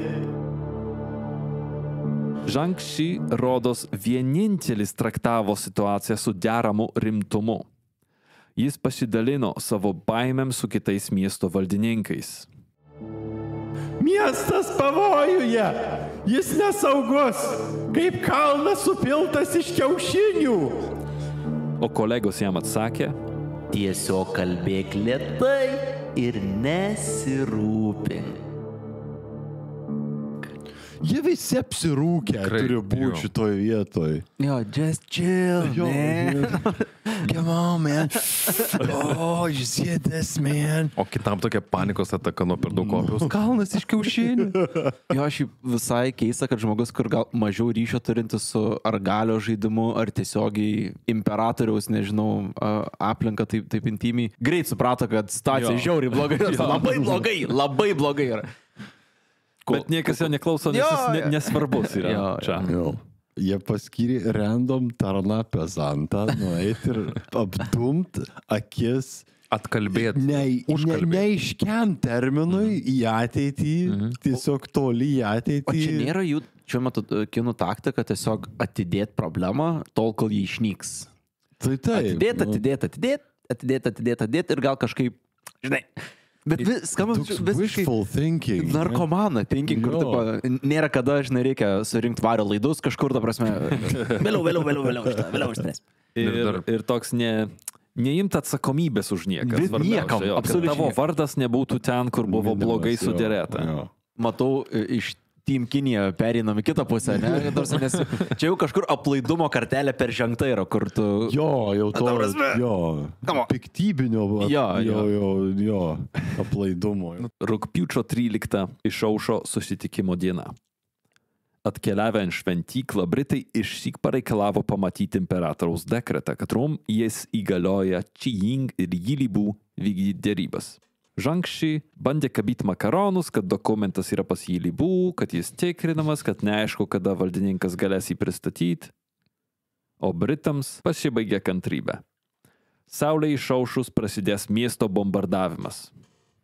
Zhang Shi rodos vienintelis traktavo situaciją su deramu rimtumu. Jis pasidalino savo baimėm su kitais miesto valdininkais. Miestas pavojuje, jis nesaugus, kaip kalnas supiltas iš kiaušinių. O kolegos jam atsakė, Tiesiog kalbėk lėtai ir nesirūpink. Jie visi apsirūkę Tikrai, turi būti jo. šitoj vietoj. Jo, just chill, Jo, man. Come on, man. Oh, you see this, man. O kitam tokia panikos ataka nuo per daug opijos. Kalnas iš kiaušinių. Jo, aš visai keista, kad žmogus, kur gal mažiau ryšio turintis su ar galio žaidimu, ar tiesiogiai imperatoriaus, nežinau, a- aplinka taip, taip intimiai, greit suprato, kad situacija Jo. žiauriai blogai. Labai blogai, labai blogai yra. bet niekas jo neklauso, nes Jo, jis ne, jo. nesvarbus yra Jo, čia. Jo. Jie paskyrė random tarną pezantą, nueit ir apdumt akis Atkalbėti. ne, ne, Užkalbėt. neiškiam terminui į ateitį, tiesiog toli į ateitį. O čia nėra jų šiuo metu e, kinų taktika tiesiog atidėti problemą tol, kol jį išnyks. Tai taip. Atidėti, nu. atidėti, atidėti, atidėti, atidėti, atidėti ir gal kažkaip, žinai, bet vis, skamba Toks visiškai wishful thinking. narkomana thinking, kur Jo. taip, nėra kada, žinai, reikia surinkti vario laidus kažkur, ta prasme, vėliau, vėliau, vėliau, vėliau, šitą, vėliau išspręs. Ir, Ir dar- ir toks ne, neimti atsakomybės už nieką. Bet svarbiausia, niekam, jo, kad absoliučiai tavo niekam. vardas nebūtų ten, kur buvo Minimas, blogai jo, sudėrėta. jo. Matau, e, iš Team Kinija pereinam į kitą pusę, ne? Tarsi, nes čia jau kažkur aplaidumo kartelė peržengta yra, kur tu... Jo, jau to, Ta prasme. jo, Come on. piktybinio, ap- Jo, jo, jo. jo, jo, aplaidumo. Rugpjūčio tryliktą išaušo susitikimo diena. Atkeliavę ant šventyklą, Britai išsyk pareikalavo pamatyti imperatoriaus dekretą, katrum jis įgalioja Qi Ying ir Jilibų vykdyti dėrybas. Zhang Shi bandė kabyti makaronus, kad dokumentas yra pas Jilibų, kad jis tikrinamas, kad neaišku, kada valdininkas galės jį pristatyti. O Britams pasibaigė kantrybė. Saulė išaušus prasidės miesto bombardavimas.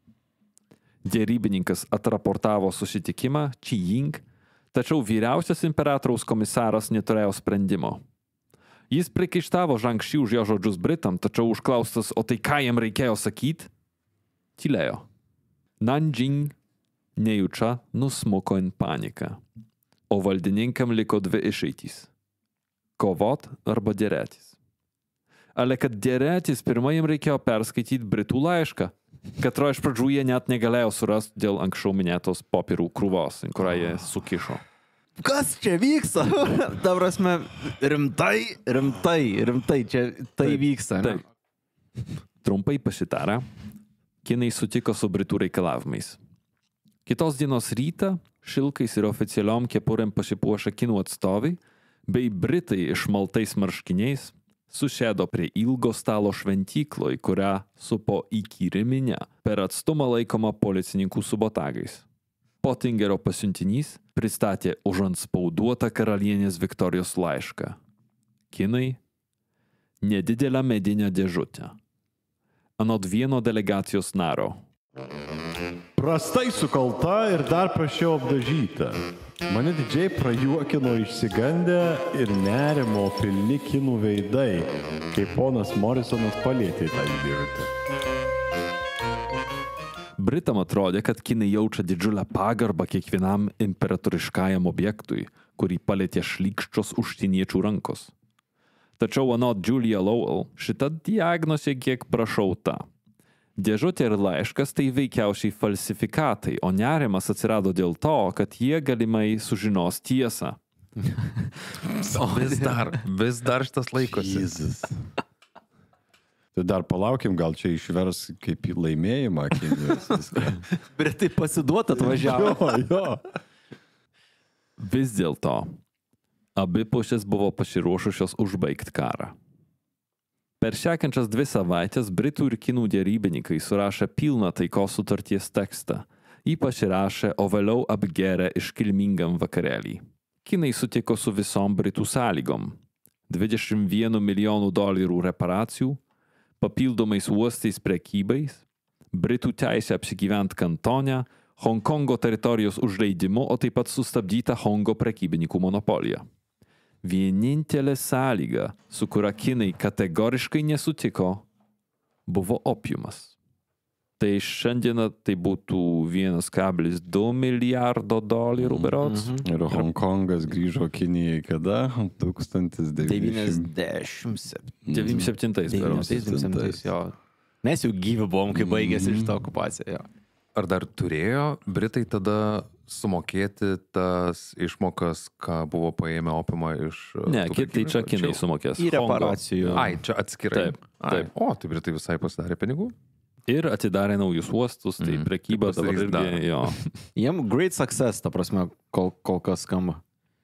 Dėrybininkas atraportavo susitikimą Qi Ying, tačiau vyriausias imperatoriaus komisaras neturėjo sprendimo. Jis priekaištavo Zhang Shi už jo žodžius Britam, tačiau užklaustas, o tai ką jam reikėjo sakyti, tylėjo. Nanjing nejučia nusmuko in paniką, o valdininkam liko dvi išeitys – kovot arba dėrėtis. Ale kad dėrėtis, pirmą jam reikėjo perskaityti Britų laišką, katro iš pradžių jie net negalėjo surasti dėl anksčiau minėtos popierų krūvos, į kurią jie sukišo. kas čia vyksta? Ta prasme, rimtai, rimtai, rimtai, čia tai taip, vyksta. Ne? Taip. Trumpai pasitarę, kinai sutiko su Britų reikalavimais. Kitos dienos rytą šilkais ir oficialiom kepurėm pasipuošę kinų atstovai bei Britai išmaltais marškiniais susėdo prie ilgo stalo šventykloj, kurią supo įkyriminę per atstumą laikomą policininkų su botagais. Pottingerio pasiuntinys pristatė užantspauduotą karalienės Viktorijos laišką. Kinai – nedidelę medinę dėžutę. Anot vieno delegacijos naro. Prastai sukalta ir dar prašiau apdažyta. Mane didžiai prajuokino išsigandę ir nerimo pilni kinų veidai, kai ponas Morisonas palietė tą dėžutę. Britam atrodė, kad kinai jaučia didžiulę pagarbą kiekvienam imperatoriškajam objektui, kurį palietė šlykščios užsieniečių rankos. Tačiau anot Julia Lowell, šita diagnozė kiek prašauta. Dėžutė ir laiškas tai veikiausiai falsifikatai, o nerimas atsirado dėl to, kad jie galimai sužinos tiesą. O vis dar, vis dar šitas laikosi. Jėzus. Tai dar palaukim, gal čia išvers kaip į laimėjimą. Britai pasiduot atvažiavo. Jo, jo. Vis dėlto, abi pusės buvo pasiruošusios užbaigti karą. Per sekančias dvi savaitės Britų ir kinų dėrybininkai surašė pilną taikos sutarties tekstą, ypač rašė, o vėliau apgėrė iškilmingam vakarėlį. Kinai sutiko su visom Britų sąlygom. dvidešimt vieną milijonų dolerių reparacijų, papildomais uostais prekybais, Britų teisė apsigyventi kantone, Hongkongo teritorijos užleidimu, o taip pat sustabdyta Hongo prekybininkų monopolija. Vienintelė sąlyga, su kuria kinai kategoriškai nesutiko, buvo opiumas. Tai šiandieną tai būtų vienas kablelis du milijardo dolerių berods. Mm-hmm. Ir Hongkongas grįžo Kinijai kada? tūkstantis devyniasdešimt septintais berods. Jo. Mes jau gyvi buvom, kai baigėsi mm-hmm. šitą okupaciją. Jo. Ar dar turėjo Britai tada sumokėti tas išmokas, ką buvo paėmę opimą iš... Ne, tai čia kinai sumokės. Į reparacijų. Ai, čia atskirai. Taip, taip. O, tai Britai visai pasidarė pinigų? Ir atidarė naujus uostus, tai Mm, prekyba tai dabar pasidarys irgi, jo. Jiem great success, ta prasme, kol, kol kas skamba.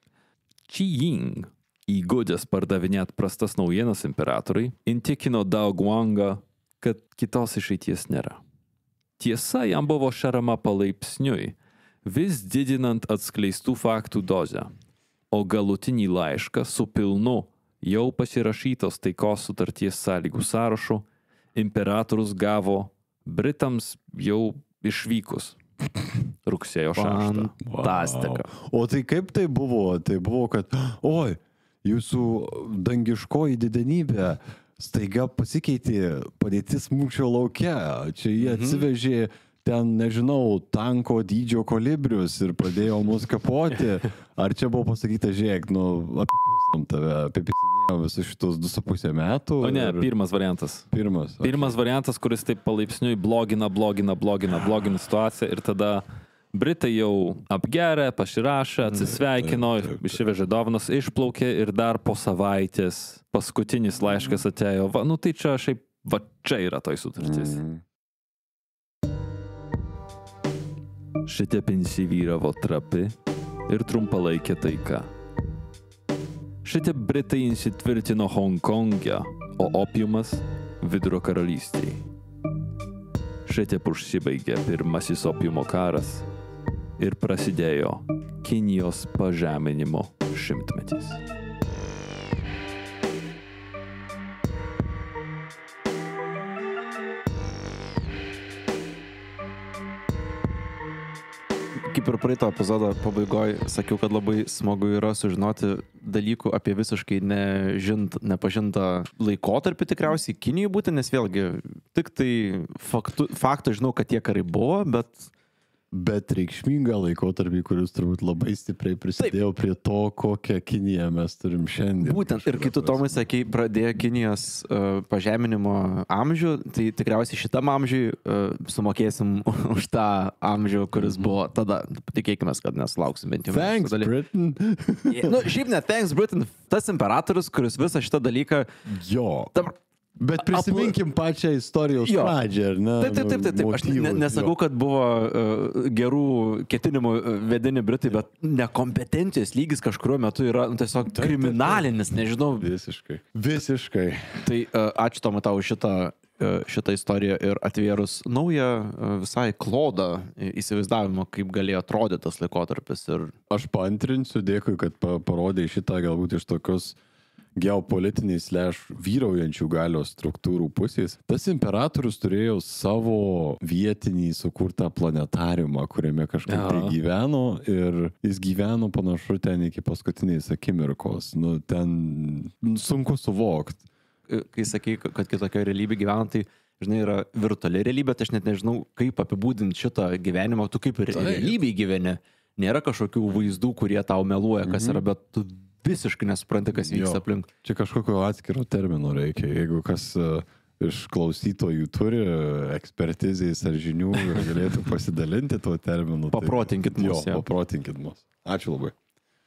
Qi Ying, įgudęs pardavinėt prastas naujienas imperatoriui, įtikino Dao Guangą, kad kitos išeities nėra. Tiesa, jam buvo šarama palaipsniui, vis didinant atskleistų faktų dozę, o galutinį laišką su pilnu jau pasirašytos taikos sutarties sąlygų sąrašu imperatorius gavo Britams jau išvykus rugsėjo šeštą. Fantastika. O tai kaip tai buvo? Tai buvo, kad, oi, jūsų dangiškoji didenybė staiga pasikeitė padėtis mūšio lauke. Čia jie atsivežė ten, nežinau, tanko dydžio kolibrius ir pradėjo mus kapoti. Ar čia buvo pasakyta, žiūrėk, nu, apipisom tave, apipisinėjom visus šitus du su pusė metų? O ne, ir... pirmas variantas. Pirmas. Okay. Pirmas variantas, kuris taip palaipsniui blogina, blogina, blogina, blogina situaciją ir tada Britai jau apgerė, pasirašė, atsisveikino, išvežė dovanas, išplaukė ir dar po savaitės paskutinis laiškas atėjo. Va, nu tai čia šiaip, va čia yra toj sutartis. Mm. Šitaip įsivyravo trapi ir trumpalaikė taika. Šitaip Britai įsitvirtino Hongkonge, o opiumas Vidurio karalystėje. Šitaip užsibaigė pirmasis opiumo karas ir prasidėjo Kinijos pažeminimo šimtmetis. Kaip ir praeito epizodo pabaigoje sakiau, kad labai smagu yra sužinoti dalykų apie visiškai nežint, nepažintą laikotarpį tikriausiai Kinijai būti, nes vėlgi tik tai faktų, faktų žinau, kad tie karai buvo, bet bet reikšmingą laikotarpį, kuris turbūt labai stipriai prisidėjo Taip. prie to, kokią Kiniją mes turim šiandien. Būtent, ir kai tu, Tomai, sakai, pradėjo Kinijos uh, pažeminimo amžių, tai tikriausiai šitam amžiui uh, sumokėsim už tą amžių, kuris buvo tada. Tikėkime, kad nesulauksim bent jau. Thanks, Britain. Nu, šiaip ne, thanks, Britain. Tas imperatorius, kuris visą šitą dalyką... Jo. Dabar, Bet prisiminkim Apl... pačią istorijos jo. pradžią, ar ne? Taip, taip, taip, taip, taip. Aš ne, nesakau, jo. kad buvo uh, gerų ketinimų vedini Britai, bet nekompetencijos lygis kažkuriuo metu yra nu, tiesiog taip, kriminalinis, taip, taip. nežinau. Visiškai. Visiškai. Tai uh, ačiū Tomai tau šitą, uh, šitą istoriją ir atvėrus naują uh, visai klodą įsivaizdavimo, kaip galėjo atrodyti tas laikotarpis. Ir... Aš paantrinsiu, dėkui, kad pa parodė šitą galbūt iš tokios geopolitiniai sleš vyraujančių galios struktūrų pusės. Tas imperatorius turėjo savo vietinį sukurtą planetariumą, kuriame kažkaip tai gyveno ir jis gyveno panašu ten iki paskutinės akimirkos. Nu, ten sunku suvokti. Kai sakai, kad kitokio realybė gyvena, tai žinai, yra virtuali realybė, tai aš net nežinau, kaip apibūdinti šitą gyvenimą. Tu kaip ir realybėj gyveni. Nėra kažkokių vaizdų, kurie tau meluoja, kas yra, bet tu visiškai nesupranti, kas vyksta aplink. Čia kažkokio atskiro termino reikia. Jeigu kas uh, iš klausytojų turi ekspertizės ar žinių ir galėtų pasidalinti tuo terminu. Paprotinkit tai, mus. Jo, paprotinkit mus. Ačiū labai.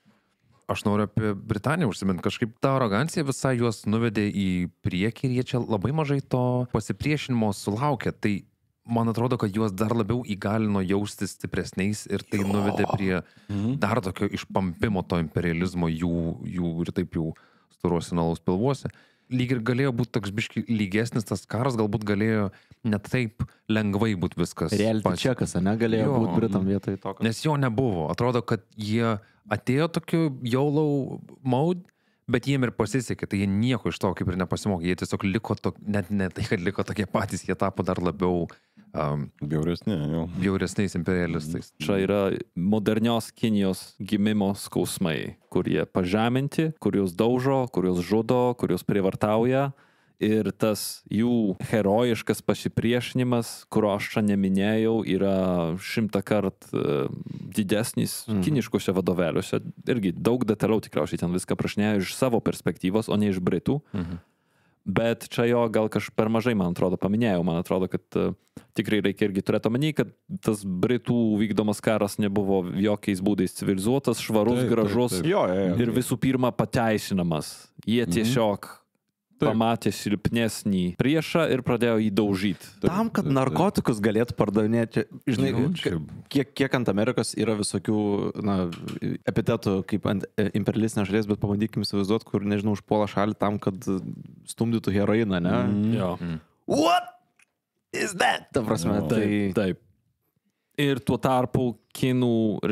Aš noriu apie Britaniją užsimint. Kažkaip ta arogancija visai juos nuvedė į priekį ir jie čia labai mažai to pasipriešinimo sulaukė. Tai man atrodo, kad juos dar labiau įgalino jaustis stipresniais ir tai jo. nuvedė prie dar tokio išpampimo to imperializmo jų, jų ir taip jų storuose nalaus pilvuose. Lyg ir galėjo būti toks biški lygesnis tas karas, galbūt galėjo net taip lengvai būti viskas. Reality checkas, ne, galėjo būti Britam vietoj to. Nes jo nebuvo. Atrodo, kad jie atėjo tokiu YOLO mode, bet jiem ir pasisekė, tai jie nieko iš to kaip ir nepasimokė. Jie tiesiog liko, to, net ne tai, kad liko tokie patys, jie tapo dar labiau um, bjauresni, jau. bjauresniais imperialistais. Čia yra modernios Kinijos gimimo skausmai, kurie pažeminti, kuriuos daužo, kuriuos žudo, kuriuos prievartauja. Ir tas jų herojiškas pasipriešinimas, kurio aš čia neminėjau, yra šimtą kart uh, didesnis mm. kiniškose vadovėliuose. Irgi daug detaliau tikriausiai ten viską prašnėjo iš savo perspektyvos, o ne iš Britų. Mm-hmm. Bet čia jo gal kažkaip per mažai, man atrodo, paminėjau. Man atrodo, kad uh, tikrai reikia irgi turėti omeny, kad tas Britų vykdomas karas nebuvo jokiais būdais civilizuotas, švarus, taip, gražus taip, taip. Jo, jo, jo. ir visų pirma pateisinamas. Jie tiesiog mm-hmm. Taip. pamatė silpnesnį priešą ir pradėjo jį daužyti. Tam, kad narkotikus galėtų pardavinėti, žinai, kiek, kiek ant Amerikos yra visokių na, epitetų kaip ant imperialistinės šalies, bet pabandykim įsivaizduoti, kur, nežinau, užpuola šalį tam, kad stumdytų heroiną, ne? Mm. Jo. Mm. What is that? Ta prasme, no. tai... Taip. Ir tuo tarpu kinų,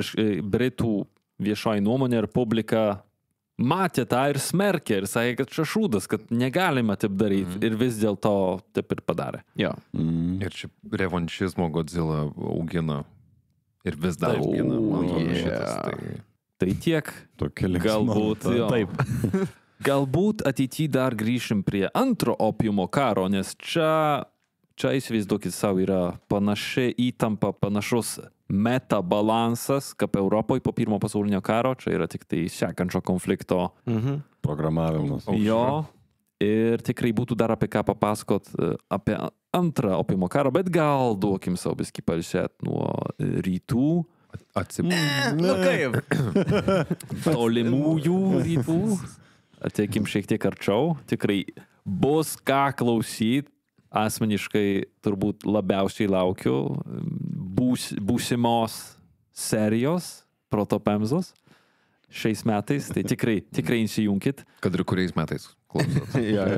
Britų viešoji nuomonė ir publika matė tą ir smerkė ir sakė, kad čia šūdas, kad negalima taip daryti mm. ir vis dėlto taip ir padarė. Jo. Mm. Ir čia revanšizmo Godzilla augina ir vis dar augina. Man atrodo, yeah. šitas, tai... tai tiek. Galbūt, jo. Taip. Galbūt ateityje dar grįšim prie antro opiumo karo, nes čia, čia įsivaizduokit savo, yra panaši įtampa, panašus metabalansas, kaip Europoje po pirmo pasaulinio karo, čia yra tik tai sekančio konflikto mhm. programavimas. Jo, ir tikrai būtų dar apie ką papasakot apie antrą opiumo karą, bet gal duokim savo biskį pailsėt nuo rytų. Atsip... Nu kaip? Tolimųjų rytų. Ateikim šiek tiek arčiau. Tikrai bus ką klausyt. Asmeniškai turbūt labiausiai laukiu būs, būsimos serijos Protopemzos šiais metais, tai tikrai, tikrai įsijunkit. Kad ir kuriais metais klausot.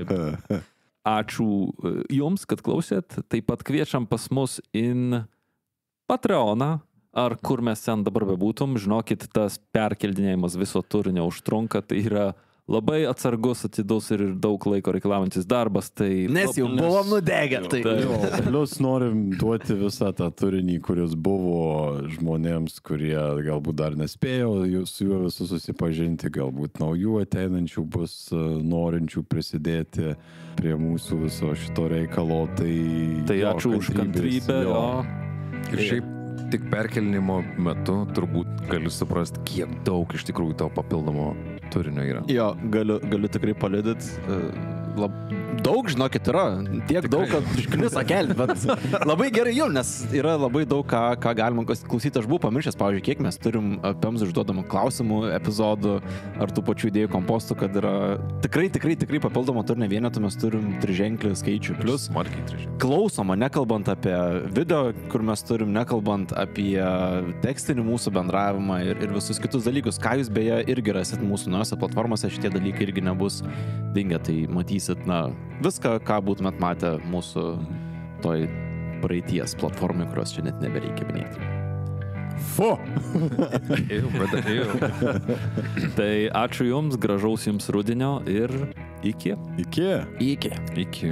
Ačiū jums, kad klausėt. Taip pat kviečiam pas mus in Patreoną, ar kur mes ten dabar bebūtum. Žinokit, tas perkeldinėjimas viso turinio užtrunka, tai yra labai atsargus, atidus ir daug laiko reikalaujantis darbas, tai... Nes jau buvom nudegę, tai... tai jo, plius norim duoti visą tą turinį, kuris buvo žmonėms, kurie galbūt dar nespėjo su juo visu susipažinti, galbūt naujų ateinančių bus norinčių prisidėti prie mūsų viso šito reikalo, tai... Tai jo, ačiū už kantrybę, jo. Ir šiaip tik perkelinimo metu turbūt gali suprasti, kiek daug iš tikrųjų to papildomo turinio yra. Jo, galiu, galiu tikrai palidit. Lab... Daug, žinokit, yra. Tiek tikrai daug, kad išknisa kelti, bet labai gerai jum, nes yra labai daug, ką, ką galima klausyti. Aš buvau pamiršęs, pavyzdžiui, kiek mes turim Pemzų užduodamų klausimų, epizodų ar tų pačių idėjų kompostų, kad yra tikrai, tikrai, tikrai papildomo turinio vienetų mes turim triženklį skaičių. Plus klausoma, nekalbant apie video, kur mes turim, nekalbant apie tekstinį mūsų bendravimą ir, ir visus kitus dalykus. Ką jūs beje irgi rasit mūsų naujose platformose, šitie dalykai irgi nebus dingę, tai matysit, na, viską, ką būtumėt matę mūsų toj praeities platformai, kurios čia net nebereikia minėti. Fu! Ew, brother, ew. Tai ačiū jums, gražaus jums rudenio ir iki. Iki. Iki. Iki.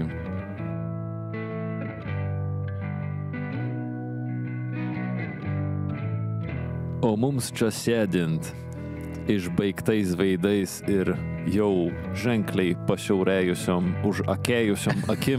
O mums čia sėdint, išbaigtais veidais ir jau ženkliai pašiaurėjusiom, užakėjusiom akim.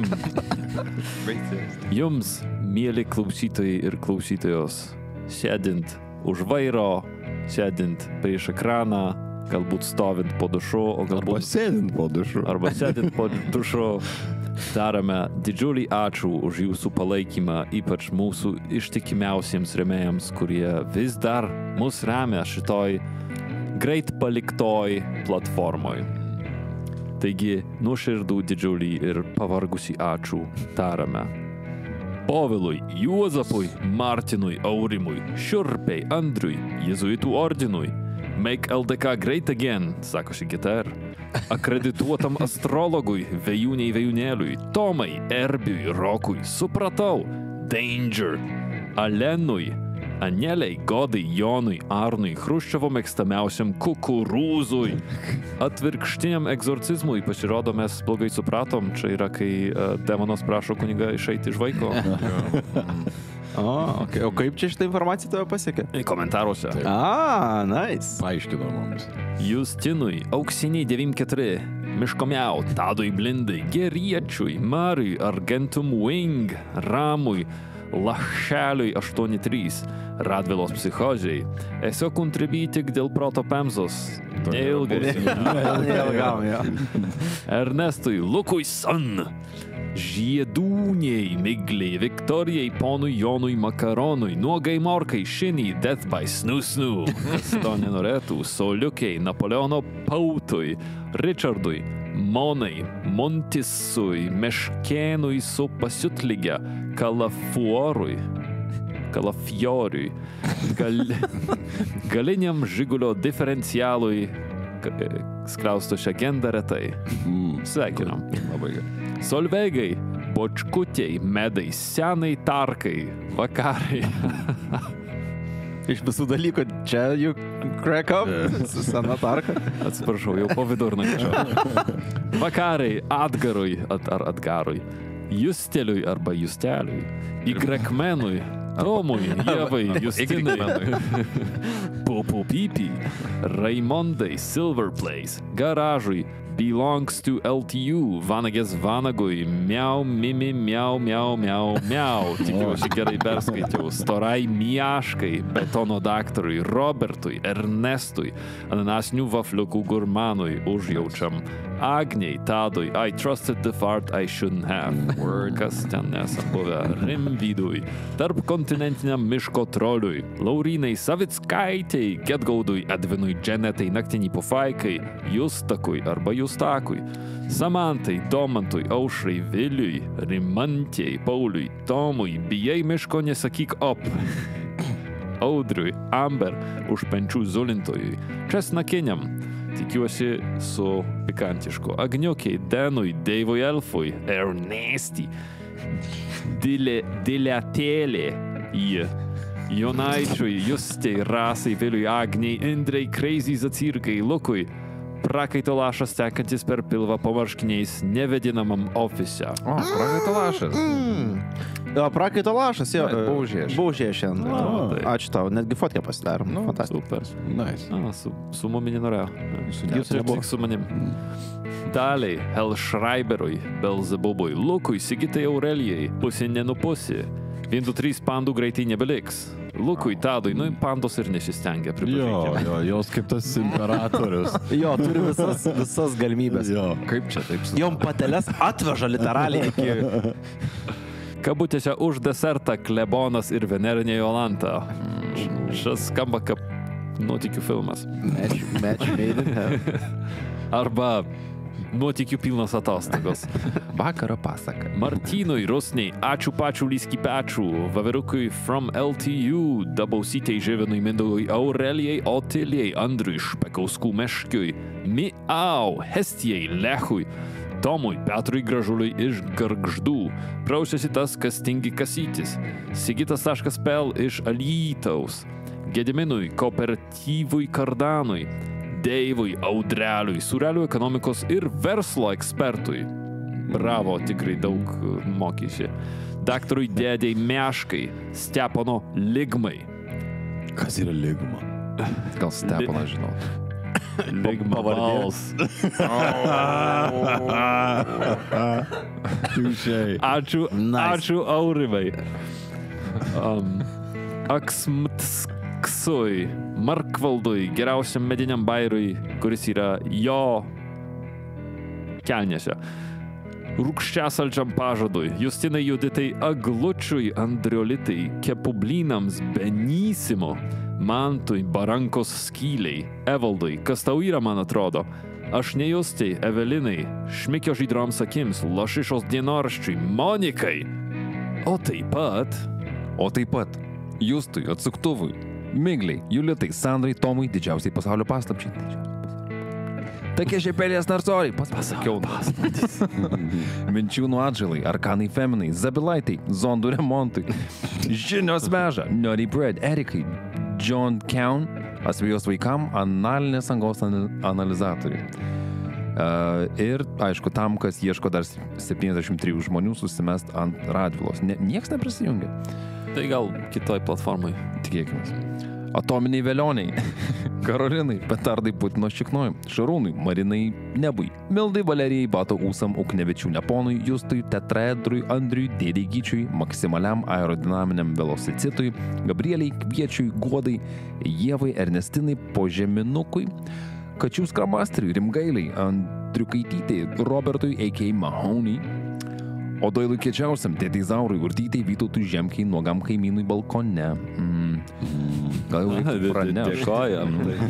Jums, mėly klausytojai ir klausytojos, sėdint už vairo, sėdint prieš ekraną, galbūt stovint po dušu, o galbūt... Arba sėdint po dušu. Arba sėdint po dušu. Darome didžiulį ačiū už jūsų palaikymą, ypač mūsų ištikimiausiems rėmėjams, kurie vis dar mus remia šitoj greit paliktoj platformoj. Taigi, nuoširdų didžiulį ir pavargusį ačiū tarame. Povilui, Juozapui, Martinui, Aurimui, Šiurpiai, Andriui, Jėzuitų ordinui, Make L D K Great Again, sako Šigitar, akredituotam astrologui, Vėjūniai Vėjūnėliui, Tomai, Erbiui, Rokui, Supratau, Danger, Alenui, Aneliai, Godai, Jonui, Arnui, Chruščiovo mėgstamiausiam kukurūzui, atvirkštiniam egzorcizmui, pasirodo, mes blogai supratom, čia yra, kai uh, demonas prašo kunigą išeiti iš vaiko. O, okay. O kaip čia šitą informaciją tave pasiekė? Komentaruose. A, nice. Paaiškino mums. Justinui, Auksiniai devyniasdešimt keturi, Miškomiau, Tadui Blindai, Geriečiui, Mariui, Argentum Wing, Ramui, Lachšeliui aštuoni trys, Radvilos psichoziai. Esu kontribį tik dėl proto Pemzos. Neilgai. Neilgam, jo. Ernestui, Lukui San, Žiedūniai, Migliai, Viktorijai, ponui Jonui Makaronui, Nuogai Morkai, Šiniai, Death by Snoo Snoo, kas to nenorėtų, Soliukiai, Napoleono Pautui, Richardui, Monai, Montisui, Meškėnui su pasiutlyge, Kalafuorui, Kalafioriui, gal, galiniam Žigulio diferencialui, skrausto šią gendą retai. Sveikinam. Labai gerai. Solveigai, Bočkutiai, Medai, Senai Tarkai, Vakarai. Iš visų dalykų čia juk crack up su sena tarka. Atsiprašau, jau po vidurnakčio. Vakarai, Atgarui at, ar Atgarui, Justeliui arba Justeliui, Igrekmenui, Tomui, Jevai, Justinai, Pupu Pipi, Raimondai, Silver Place, Garažui, Belongs to L T U, Vanagės Vanagui, Miau, Mimi, Miau, Miau, Miau, Miau, tikiuosi gerai perskaičiau, Storai Miaškai, Betono daktarui, Robertui, Ernestui, Ananasinių vafliukų gurmanui, užjaučiam, Agniai, Tadui, I trusted the fart I shouldn't have, kas ten nesam buvę, Rimvydui, tarp kontinentiniam miško troliui, Laurinai Savickaitei, Getgaudui, Edvinui, Dženetai, Naktiniai pufaikai, Justakui arba Justakui, Samantai, Domantui, Aušrai, Viliui, Rimantijai, Pauliui, Tomui, bijai miško nesakyk op, Audriui, Amber, užpenčių zulintojui, Česnakiniam, tikiuosi su pikantišku, Agniukiai, Denui, Deivui Elfui, Ernesti, Dilė, Diletėlė, jie, Jonaičiui, Justei, Rasai, Viliui, Agniai, Indrei, Crazy Zacirkai, Lukui, prakaito lašas tekantis per pilvą pamarškiniais nevedinamam ofise. O, prakaito lašas. Mm. Jo, prakaito lašas, jo. Baužė. Baužė šiandien. O, Tai. Ačiū tau, netgi fotkę pasidarom. Nu, fantastika. Super. Nice. A, su, su mumi nenorėjo. Jūsų Jūs nebuvo. tik su manim. Daliai, Helšreiberui, Belzebubui, Lukui, Sigitai Aurelijai, pusė nenupusi. vienas, du, trys pandų greitai nebeliks. Lukui, Tadui, nu, pandos ir nesistengia Jo, pripažinti. jo, jos kaip tas imperatorius. Jo, turi visas, visas galimybės. Jo. Kaip čia taip su... Jom pateles atveža literaliai iki... Kabutėse už desertą klebonas ir venerinė Jolanta. Šis skamba kaip nuotykių filmas. Match, match made in heaven. Arba nuotykių pilnos atostogos. Vakaro pasaka. Martynui, Rusniai, ačiū pačių lyski pečių, Vaverukui from L T U, Dabausytei Živinui, Mindaugui, Aurelijai, Otilijai, Andriui, Špekauskų Meškiui, Miau, Hestijai, Lechui, Tomui, Petrui Gražuliui iš Gargždų, Prausiasi tas, kas tingi kasytis, Sigitas.pel iš Alytaus, Gediminui, Kooperatyvui Kardanui, Deivui, Audreliui, Surelių ekonomikos ir verslo ekspertui. Bravo, tikrai daug mokysi. Daktarui Dėdei Meškai, Stepono Ligmai. Kas yra ligma? Gal Steponą žinau. Ligma vals. Tušiai. Ačiū, Nice. ačiū Aurimai. Um, Aksmtsksui, Markvaldui, geriausiam mediniam bairui, kuris yra jo kelnėse. Rūkščiasaldžiam pažadui, Justinai Juditai Aglučiui, Andriolitai, Kepublynams, Benysimo, Mantui, Barankos Skyliai, Evaldui, kas tau yra, man atrodo, aš nejustai, Evelinai, Šmikio žydroms akims, Lašišos dienoraščiui, Monikai, o taip pat, O taip pat Justui, Atsuktuvui, Migliai, Julitai, Sandrai, Tomui, didžiausiai pasaulio paslapčiai. Tokie šepelės narsoriai, pas pasakiau. Minčiūnų atžalai, Arkanai Feminai, Zabilaitai, Zondų remontui, Žinios veža, Naughty Bread, Erikai, John Cown, Asvėjos vaikam, analinės angos analizatoriai. Uh, ir, aišku, tam, kas ieško dar septyniasdešimt trijų žmonių susimest ant Radvilos. Ne, nieks neprisijungia. tai gal kitoj platformai. Tikėkime. Atominiai vėlioniai, Karolinai, Petardai Putino Šiknoj, Šarūnui, Marinai Nebui, Mildai Valerijai, Bato Ūsam, Uknevičių Neponui, Justui, Tetraedrui, Andriui, Dėdei Gyčiui, Maksimaliam aerodinaminiam velocicitui, Gabrieliai, Kviečiui, Guodai, Ievai, Ernestinai, Požeminukui, Kačių Skramasteriui, Rimgailiai, Andriukaitytei, Robertui, A K Mahoney, Odoilui Kiečiausiam, Tėtei Zaurui, Urtytei, Vytautui Žemkiai, Nuogam kaimynui balkone. Mm. Gal jau reiktų pranešti. Dėkojam.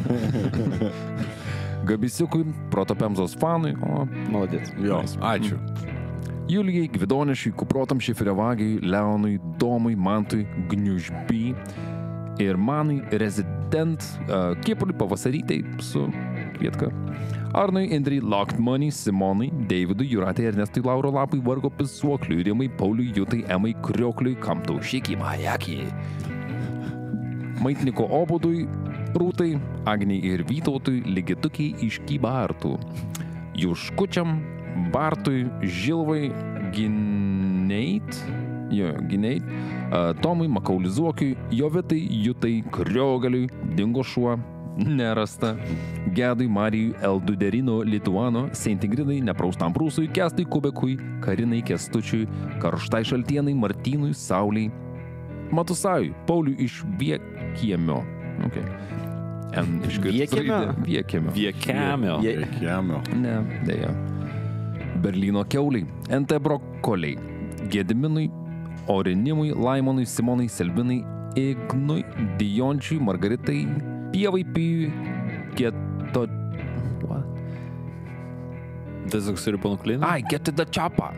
Gabisiukui, Protopemzos fanui, o... Maladėt. Jo, ačiū. Julijai, Gvidonešiui, Kuprotam Šifrevagiui, Leonui, Domui, Mantui, Gniužby ir manui Resident uh, Kiprui Pavasarytei su Kvietka. Arnui, Indrai, Locked Money, Simonai, Davidui, Juratai, Ernestui, Lauro Lapui, Vargo Pisuokliui, Rimai, Pauliui, Jutai, Emai, Kriokliui, Kamtau, Šikiai, Majakijai. Maitniko Obudui, Rūtai, Agniai ir Vytautui, Ligitukiai iš Kybartų. Juškučiam, Bartui, Žilvai, Gineit, jo, Gineit, uh, Tomui, Makaulizuokiui, Jovitai, Jutai, Kriogaliui, Dingo šuo, Nerasta, Gedui, Marijui, Elduderino, Lituano, Seintingridai, Nepraustam Prūsui, Kestui, Kubekui, Karinai, Kestučiui, Karštai Šaltienai, Martynui, Sauliai, Matusajui, Pauliui iš Viekiemio. Okay. N iš Viekiemio? Viekiemio. Viekiemio. Kiemio. Ne, dėja. Berlyno Kiauliai, N T Brokoliai, Gediminui, Orinimui, Laimonui, Simonai, Selbinai, Ignui, Dijončiui, Margaritai, Pievai, Pijui, Geto... What? Dezoksiribonuklino? Ai, get to the chopper.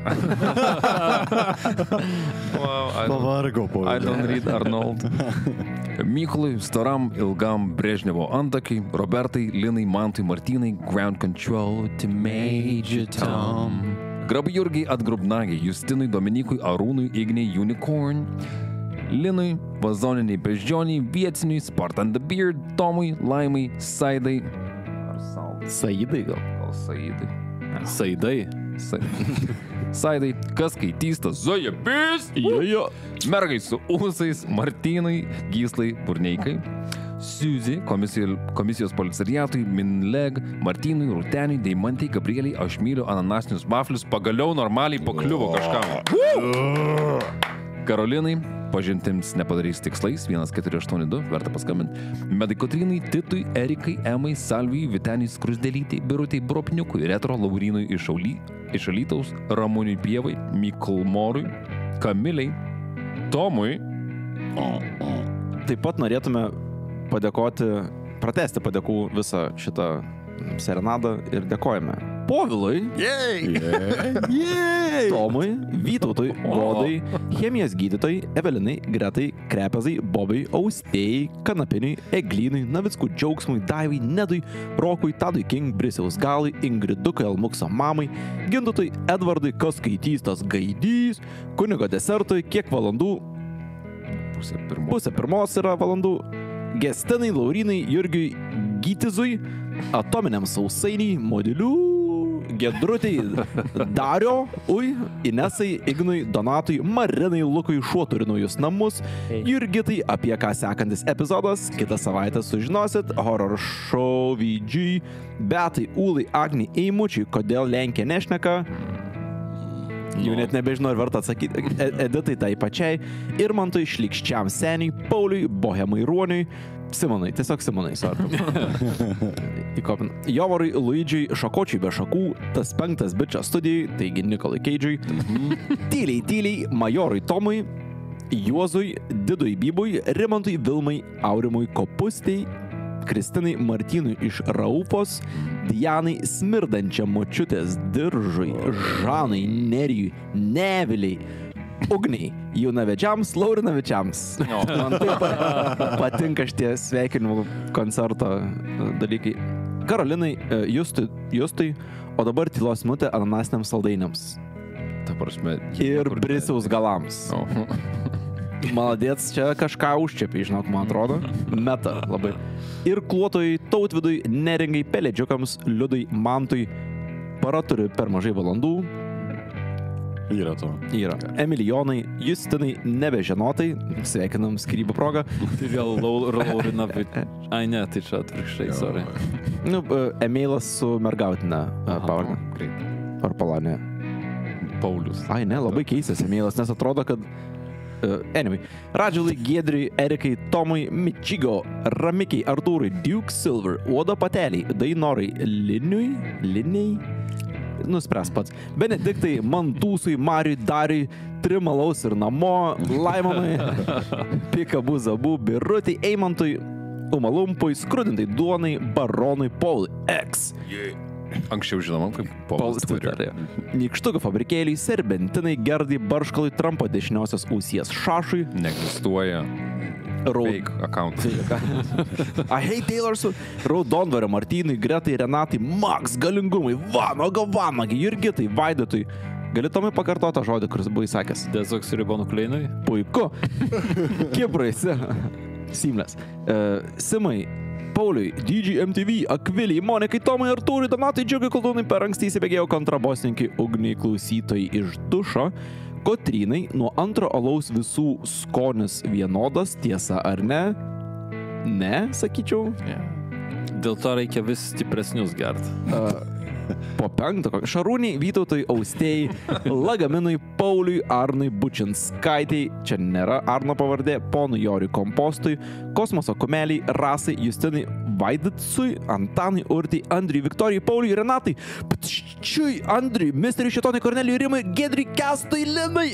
Wow, I don't, Pavargo po. I don't read Arnold. Mykolui, Storam, Ilgam, Brežnevo Antakiai, Robertai, Linai, Mantui, Martynai, Ground Control to Major Tom. Grabjurgiai, Atgrubnagiai, Justinui, Dominikui, Arūnui, Igniai, Unicorn, Linui, Vazoniniai, Beždžioniai, Vietiniui, Spartan the Beard, Tomui, Laimai, Saidai. Ar Saldai? Saidai gal. Gal Saidai? Saidai. Sa- Saidai, kas skaitys tas Zojabis? Jo, jo. Mergai su ūsais, Martynai, Gyslai, Burneikai, Siuzi, komisijos, komisijos policariatui, Minleg, Martynui, Rūteniui, Deimantai, Gabrieliai, aš myliu ananasinius vaflius, pagaliau normaliai pakliuvo kažkam. Karolinai, pažintims nepadarys tikslais, vienas keturi aštuoni du, verta paskambinti. Medai Kotrynai, Titui, Erikai, Emai, Salvijai, Vitenijai, Skrusdelytei, Birutei, Bropniukui, Retro, Laurynui iš Auly, iš Alytaus, Ramūniui Pievai, Mikulmorui, Kamiliai, Tomui. Taip pat norėtume padėkoti, pratesti padėkų visą šitą serenadą ir dėkojame Povilui, Jej! Jej! Tomui, Vytautui, Godai, chemijos gydytojai, Evelinai, Gretai, Krepezai, Bobai, Austėjai, Kanapiniui, Eglynui, Navickų džiaugsmui, Daivai, Nedui, Rokui, Tadui King, Brisiaus Galai, Ingridukai, Almukso mamai, Gintutui, Edvardui, kas skaitys tas gaidys, kunigo desertui, kiek valandų, Pusė pirmos. pusė pirmos yra valandų, Gestinai, Laurinai, Jurgiui, Gytizui, Atominiam sausainiai, Modelių, Gedrutei, Dario, Ui, Inesai, Ignui, Donatui, Marinai, Lukui, Šuo turi naujus namus, Jurgitai, apie ką sekantis epizodas, kitą savaitę sužinosit, Horror Show V G, Betai, Ulai, Agni, Eimučiui, kodėl Lenkija nešneka, jau net nebežinau, ar verta atsakyti, Editai tai pačiai, Irmantui, Šlikščiam seniai, Pauliui, Bohemai Ruoniui, Simonai, tiesiog Simonai, svarbu. Įkopin. Jovarui, Luidžiui, Šakočiui be šakų, tas penktas bičas studijai, taigi Nikolai Keidžiui, tyliai, tyliai, Majorui Tomui, Juozui, Didui Bybui, Rimantui, Vilmai, Aurimui Kopustei, Kristinai Martynui iš Raupos, Dianai smirdančiam močiutės diržui, Žanai, Nerijui, Neviliai, Ugniai, jaunavedžiams, Laurinavečiams. No. Man taip patinka šitie sveikinimų koncerto dalykai. Karolinai, Justui, Justui, o dabar tylos minutė ananasiniams saldainiams. Ta prasme. Ir Brisiaus galams. O. Maladėts, čia kažką užčiapiai, žinok, man atrodo. Meta labai. Ir Kluotojui, Tautvidui, Neringai, Pelėdžiukams, Liudui, Mantui. Para turi per mažai valandų. Yra to. Yra. Emilijonai, Justinai, nebežinotai. Sveikinam skyrybų progą. Tai gal Laurina... Ai, ne, tai čia atvirkščiai, sorry. Nu, emailas su mergautinė pavardė. Greit. Ar Palanė. Paulius. Ai, ne, labai keistas emailas, nes atrodo, kad... Uh, anyway. Radžilai, Giedriui, Erikai, Tomui, Mičigo, Ramikiai, Artūrai, Duke Silver, Uodo Pateliai, Dainorai, Liniui, Liniai, nuspręs pats. Benediktai, Mantūsui, Mariui, Dariui, Trimalaus ir Namo, Laimonui, Pikabu, Zabu, Birutei, Eimantui, Umalumpui, Skrudintai, Duonai, Baronui, Paului, X. Anksčiau žinomam kaip Paulas Twitter'e. Nykštukų fabrikėliai, Serbentinai, Gerdai, Barškalui, Trumpo dešiniosios ausies Šašui. Neegzistuoja. Raud... Fake account. I hate Taylor Swift. Raudondvario Martynui, Gretai, Renatai, Max, Galingumai, Vanago, Vanagi, Jurgitai, Vaidotui. Gali Tomai pakartoti tą žodį, kuris buvo įsakęs? Dezoksiribonukleinai. Puiku. Kiprai, Simlės. Uh, Simai, Pauliui, D J M T V, Akviliai, Monikai, Tomai, Artūrai, Donatai, Džiugai, Koldūnai, per anksti įsibėgėjo kontrabosininkai, Ugniai, klausytojai iš dušo, Kotrynai, nuo antro alaus visų skonis vienodas, tiesa ar ne? Ne, sakyčiau. Yeah. Dėl to reikia vis stipresnius gert. Uh, po penkto, Šarūniai, Vytautai, Austėjai, Lagaminui, Pauliui, Arnui, Bučinskaitai, čia nėra Arno pavardė, ponui Joriui Kompostui, Kosmoso Kumeliai, Rasai, Justinai, Vaiditsui, Antanui, Urtai, Andriui, Viktorijai, Pauliui, Renatai, Pčiui, Andriui, Misteriui, Šetonai, Kornelijui, Rimai, Gedriui, Kestui, Linai.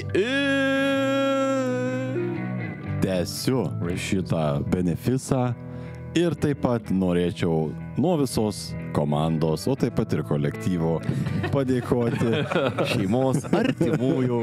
Tęsiu šitą benefisą ir taip pat norėčiau nuo visos komandos, o taip pat ir kolektyvo padėkoti šeimos artimųjų.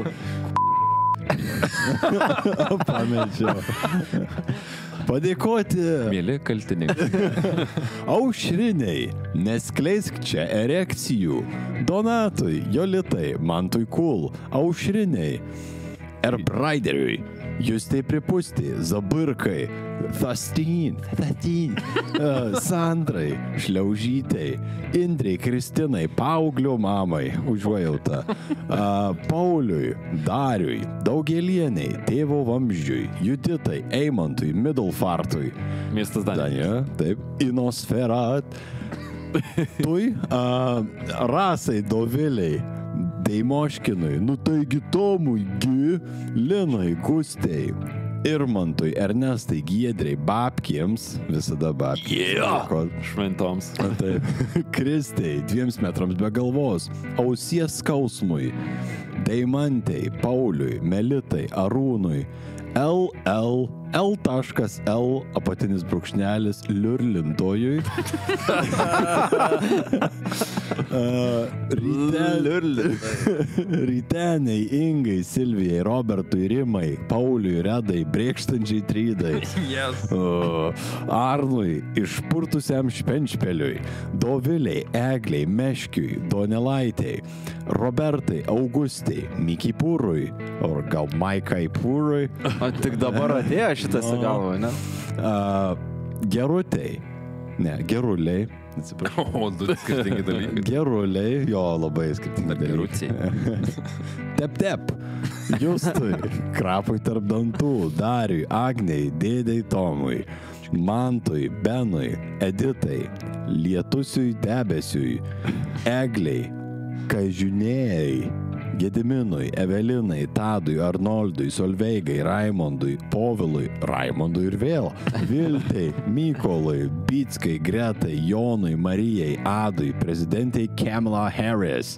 Pamečiau. Padėkoti Mėly kaltininkai. Aušriniai, neskleisk čia erekcijų, Donatui, Jolitai, Mantui Kul, Aušriniai, Erbraideriui, Justei Pripustį, Zabirkai, Thastin, Thastin, uh, Sandrai, Šliaužytei, Indrei, Kristinai, Paauglio mamai, užuojautą, uh, Pauliui, Dariui, Daugelieniai, Tėvo Vamzdžiui, Juditai, Eimantui, Middelfartui, Miestas Danija. Danija, taip, Inosferat, Tui, uh, Rasai, Doviliai, Teimoškinui, nu taigi Tomui G, Linai Gustei, Irmantui, Ernestai, Giedrei, Babkiems, visada Babkiems. Yeah. Šventoms. Taip. Kristei, dviems metrams be galvos, Ausies skausmui, Deimantei, Pauliui, Melitai, Arūnui, L L, L.L, apatinis brūkšnelis, liurlintojui. uh, Ryte, Ryteniai, Ingai, Silvijai, Robertui, Rimai, Pauliui, Redai, Brėkštančiai Trydai. Yes. Uh, Arnui, išpurtusiam Špenčpeliui, Doviliai, Egliai, Meškiui, Donelaitei, Robertai, Augustai, Mikiai Pūrui, ar gal Maikai Pūrui. O tik dabar atėjo šitas į galvą, ne? Uh, gerutei. Ne, geruliai. Atsiprašau. O, du skirtingi dalykai. Geruliai, jo, labai skirtingi dalykai. Tep, tep. Justui, Krapui tarp dantų, Dariui, Agnei, Dėdei Tomui, Mantui, Benui, Editai, Lietusiui, Debesiui, Egliai, Kažinėjai, Gediminui, Evelinai, Tadui, Arnoldui, Solveigai, Raimondui, Povilui, Raimondui ir vėl, Viltei, Mykolui, Bickai, Gretai, Jonui, Marijai, Adui, prezidentei Kamala Harris,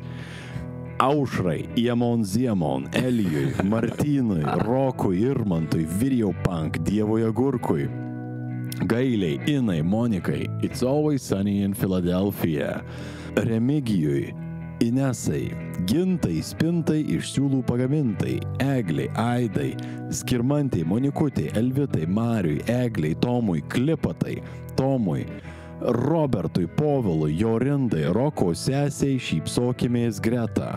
Aušrai, Iemon Ziemon, Elijui, Martynui, Rokui, Irmantui, Video Punk, Dievui Agurkui, Gailiai, Inai, Monikai, It's Always Sunny in Philadelphia, Remigijui, Inesai, Gintai, Spintai, iš siūlų pagamintai, Egliai, Aidai, Skirmantai, Monikutai, Elvitai, Mariui, Egliai, Tomui, Klipatai, Tomui, Robertui, Povilui, Jorindai, Roko sesiai, šypsokimės Greta.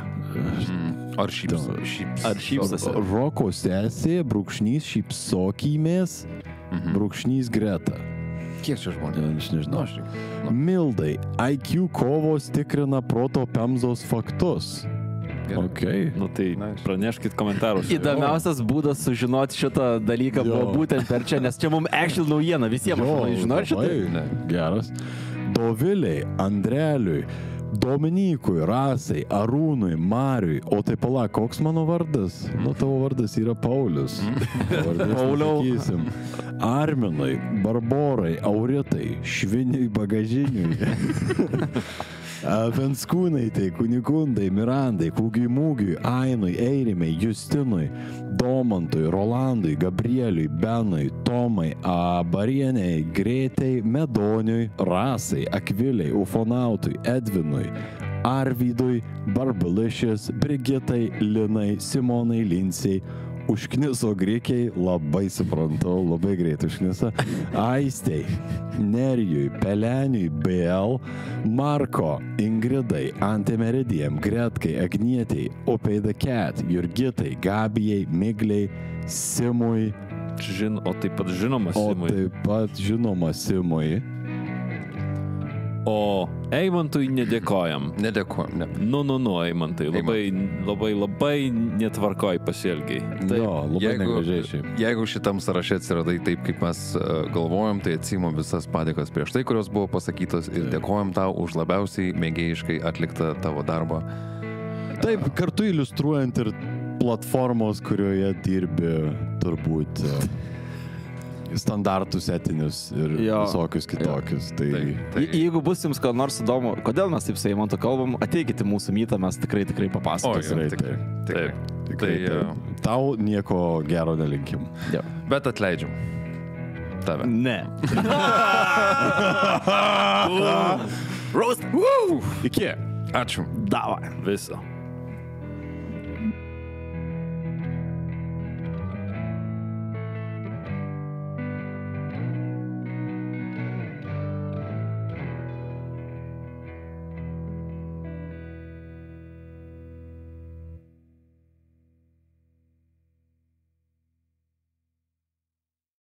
Ar šyps, šyps. Ar šypsosi? Roko sesiai, brūkšnys, šypsokimės, brūkšnys Greta. Kiek čia žmonių? Aš nežinau. Mildai, I Q kovos tikrina proto pemzos faktus. Okay. Nu tai praneškit komentarus. Įdomiausias būdas sužinoti šitą dalyką Jo. buvo būtent per čia, nes čia mums actual naujiena visiems. Jo, Žinot šitą? labai geras. Doviliai, Andreliui, Dominykui, Rasai, Arūnui, Mariui. O tai pala, koks mano vardas? Nu, tavo vardas yra Paulius. Pauliau. Pasakysim. Arminui, Barborai, Auritai, Šviniui, Bagažiniui. Venskūnaitai, Kunikundai, Mirandai, Kūgiui Mūgiui, Ainui, Eirimai, Justinui, Domantui, Rolandui, Gabrieliui, Benui, Tomai, Barieniai, Greitai, Medoniui, Rasai, Akviliai, Ufonautui, Edvinui, Arvydui, Barbališės, Brigitai, Linai, Simonai, Linsiai, užkniso Grikiai, labai suprantu, labai greit užkniso, Aistei, Nerijui, Peleniui, B L, Marko, Ingridai, Antimeridijam, Gretkai, Agnietei, Upei the Cat, Jurgitai, Gabijai, Migliai, Simui. Žin, o taip pat žinoma O Simui. taip pat žinoma Simui. O Eimantui nedėkojam. Nedėkojam, ne. Nu, nu, nu, Eimantai, labai, labai, labai netvarkoj pasielgiai. Jo, labai Jeigu, negražiai šiaip. jeigu šitam sąraše atsiradai taip, kaip mes uh, galvojom, tai atsimu visas padėkas prieš tai, kurios buvo pasakytos ir dėkojam tau už labiausiai mėgėjiškai atliktą tavo darbą. Taip, kartu iliustruojant ir platformos, kurioje dirbi turbūt standartus etinius ir Jo. visokius kitokius. Tai, Taip, tai, Je- Jeigu bus jums ką nors įdomu, kodėl mes taip su Eimantu kalbam, ateikite į mūsų mytą, mes tikrai tikrai o, papasakosim. jau, tikrai, tikrai, tikrai. tikrai, Tai, taip. Tau nieko gero nelinkim. Bet atleidžiam tave. Ne. Iki. Ačiū. Davai. Viso.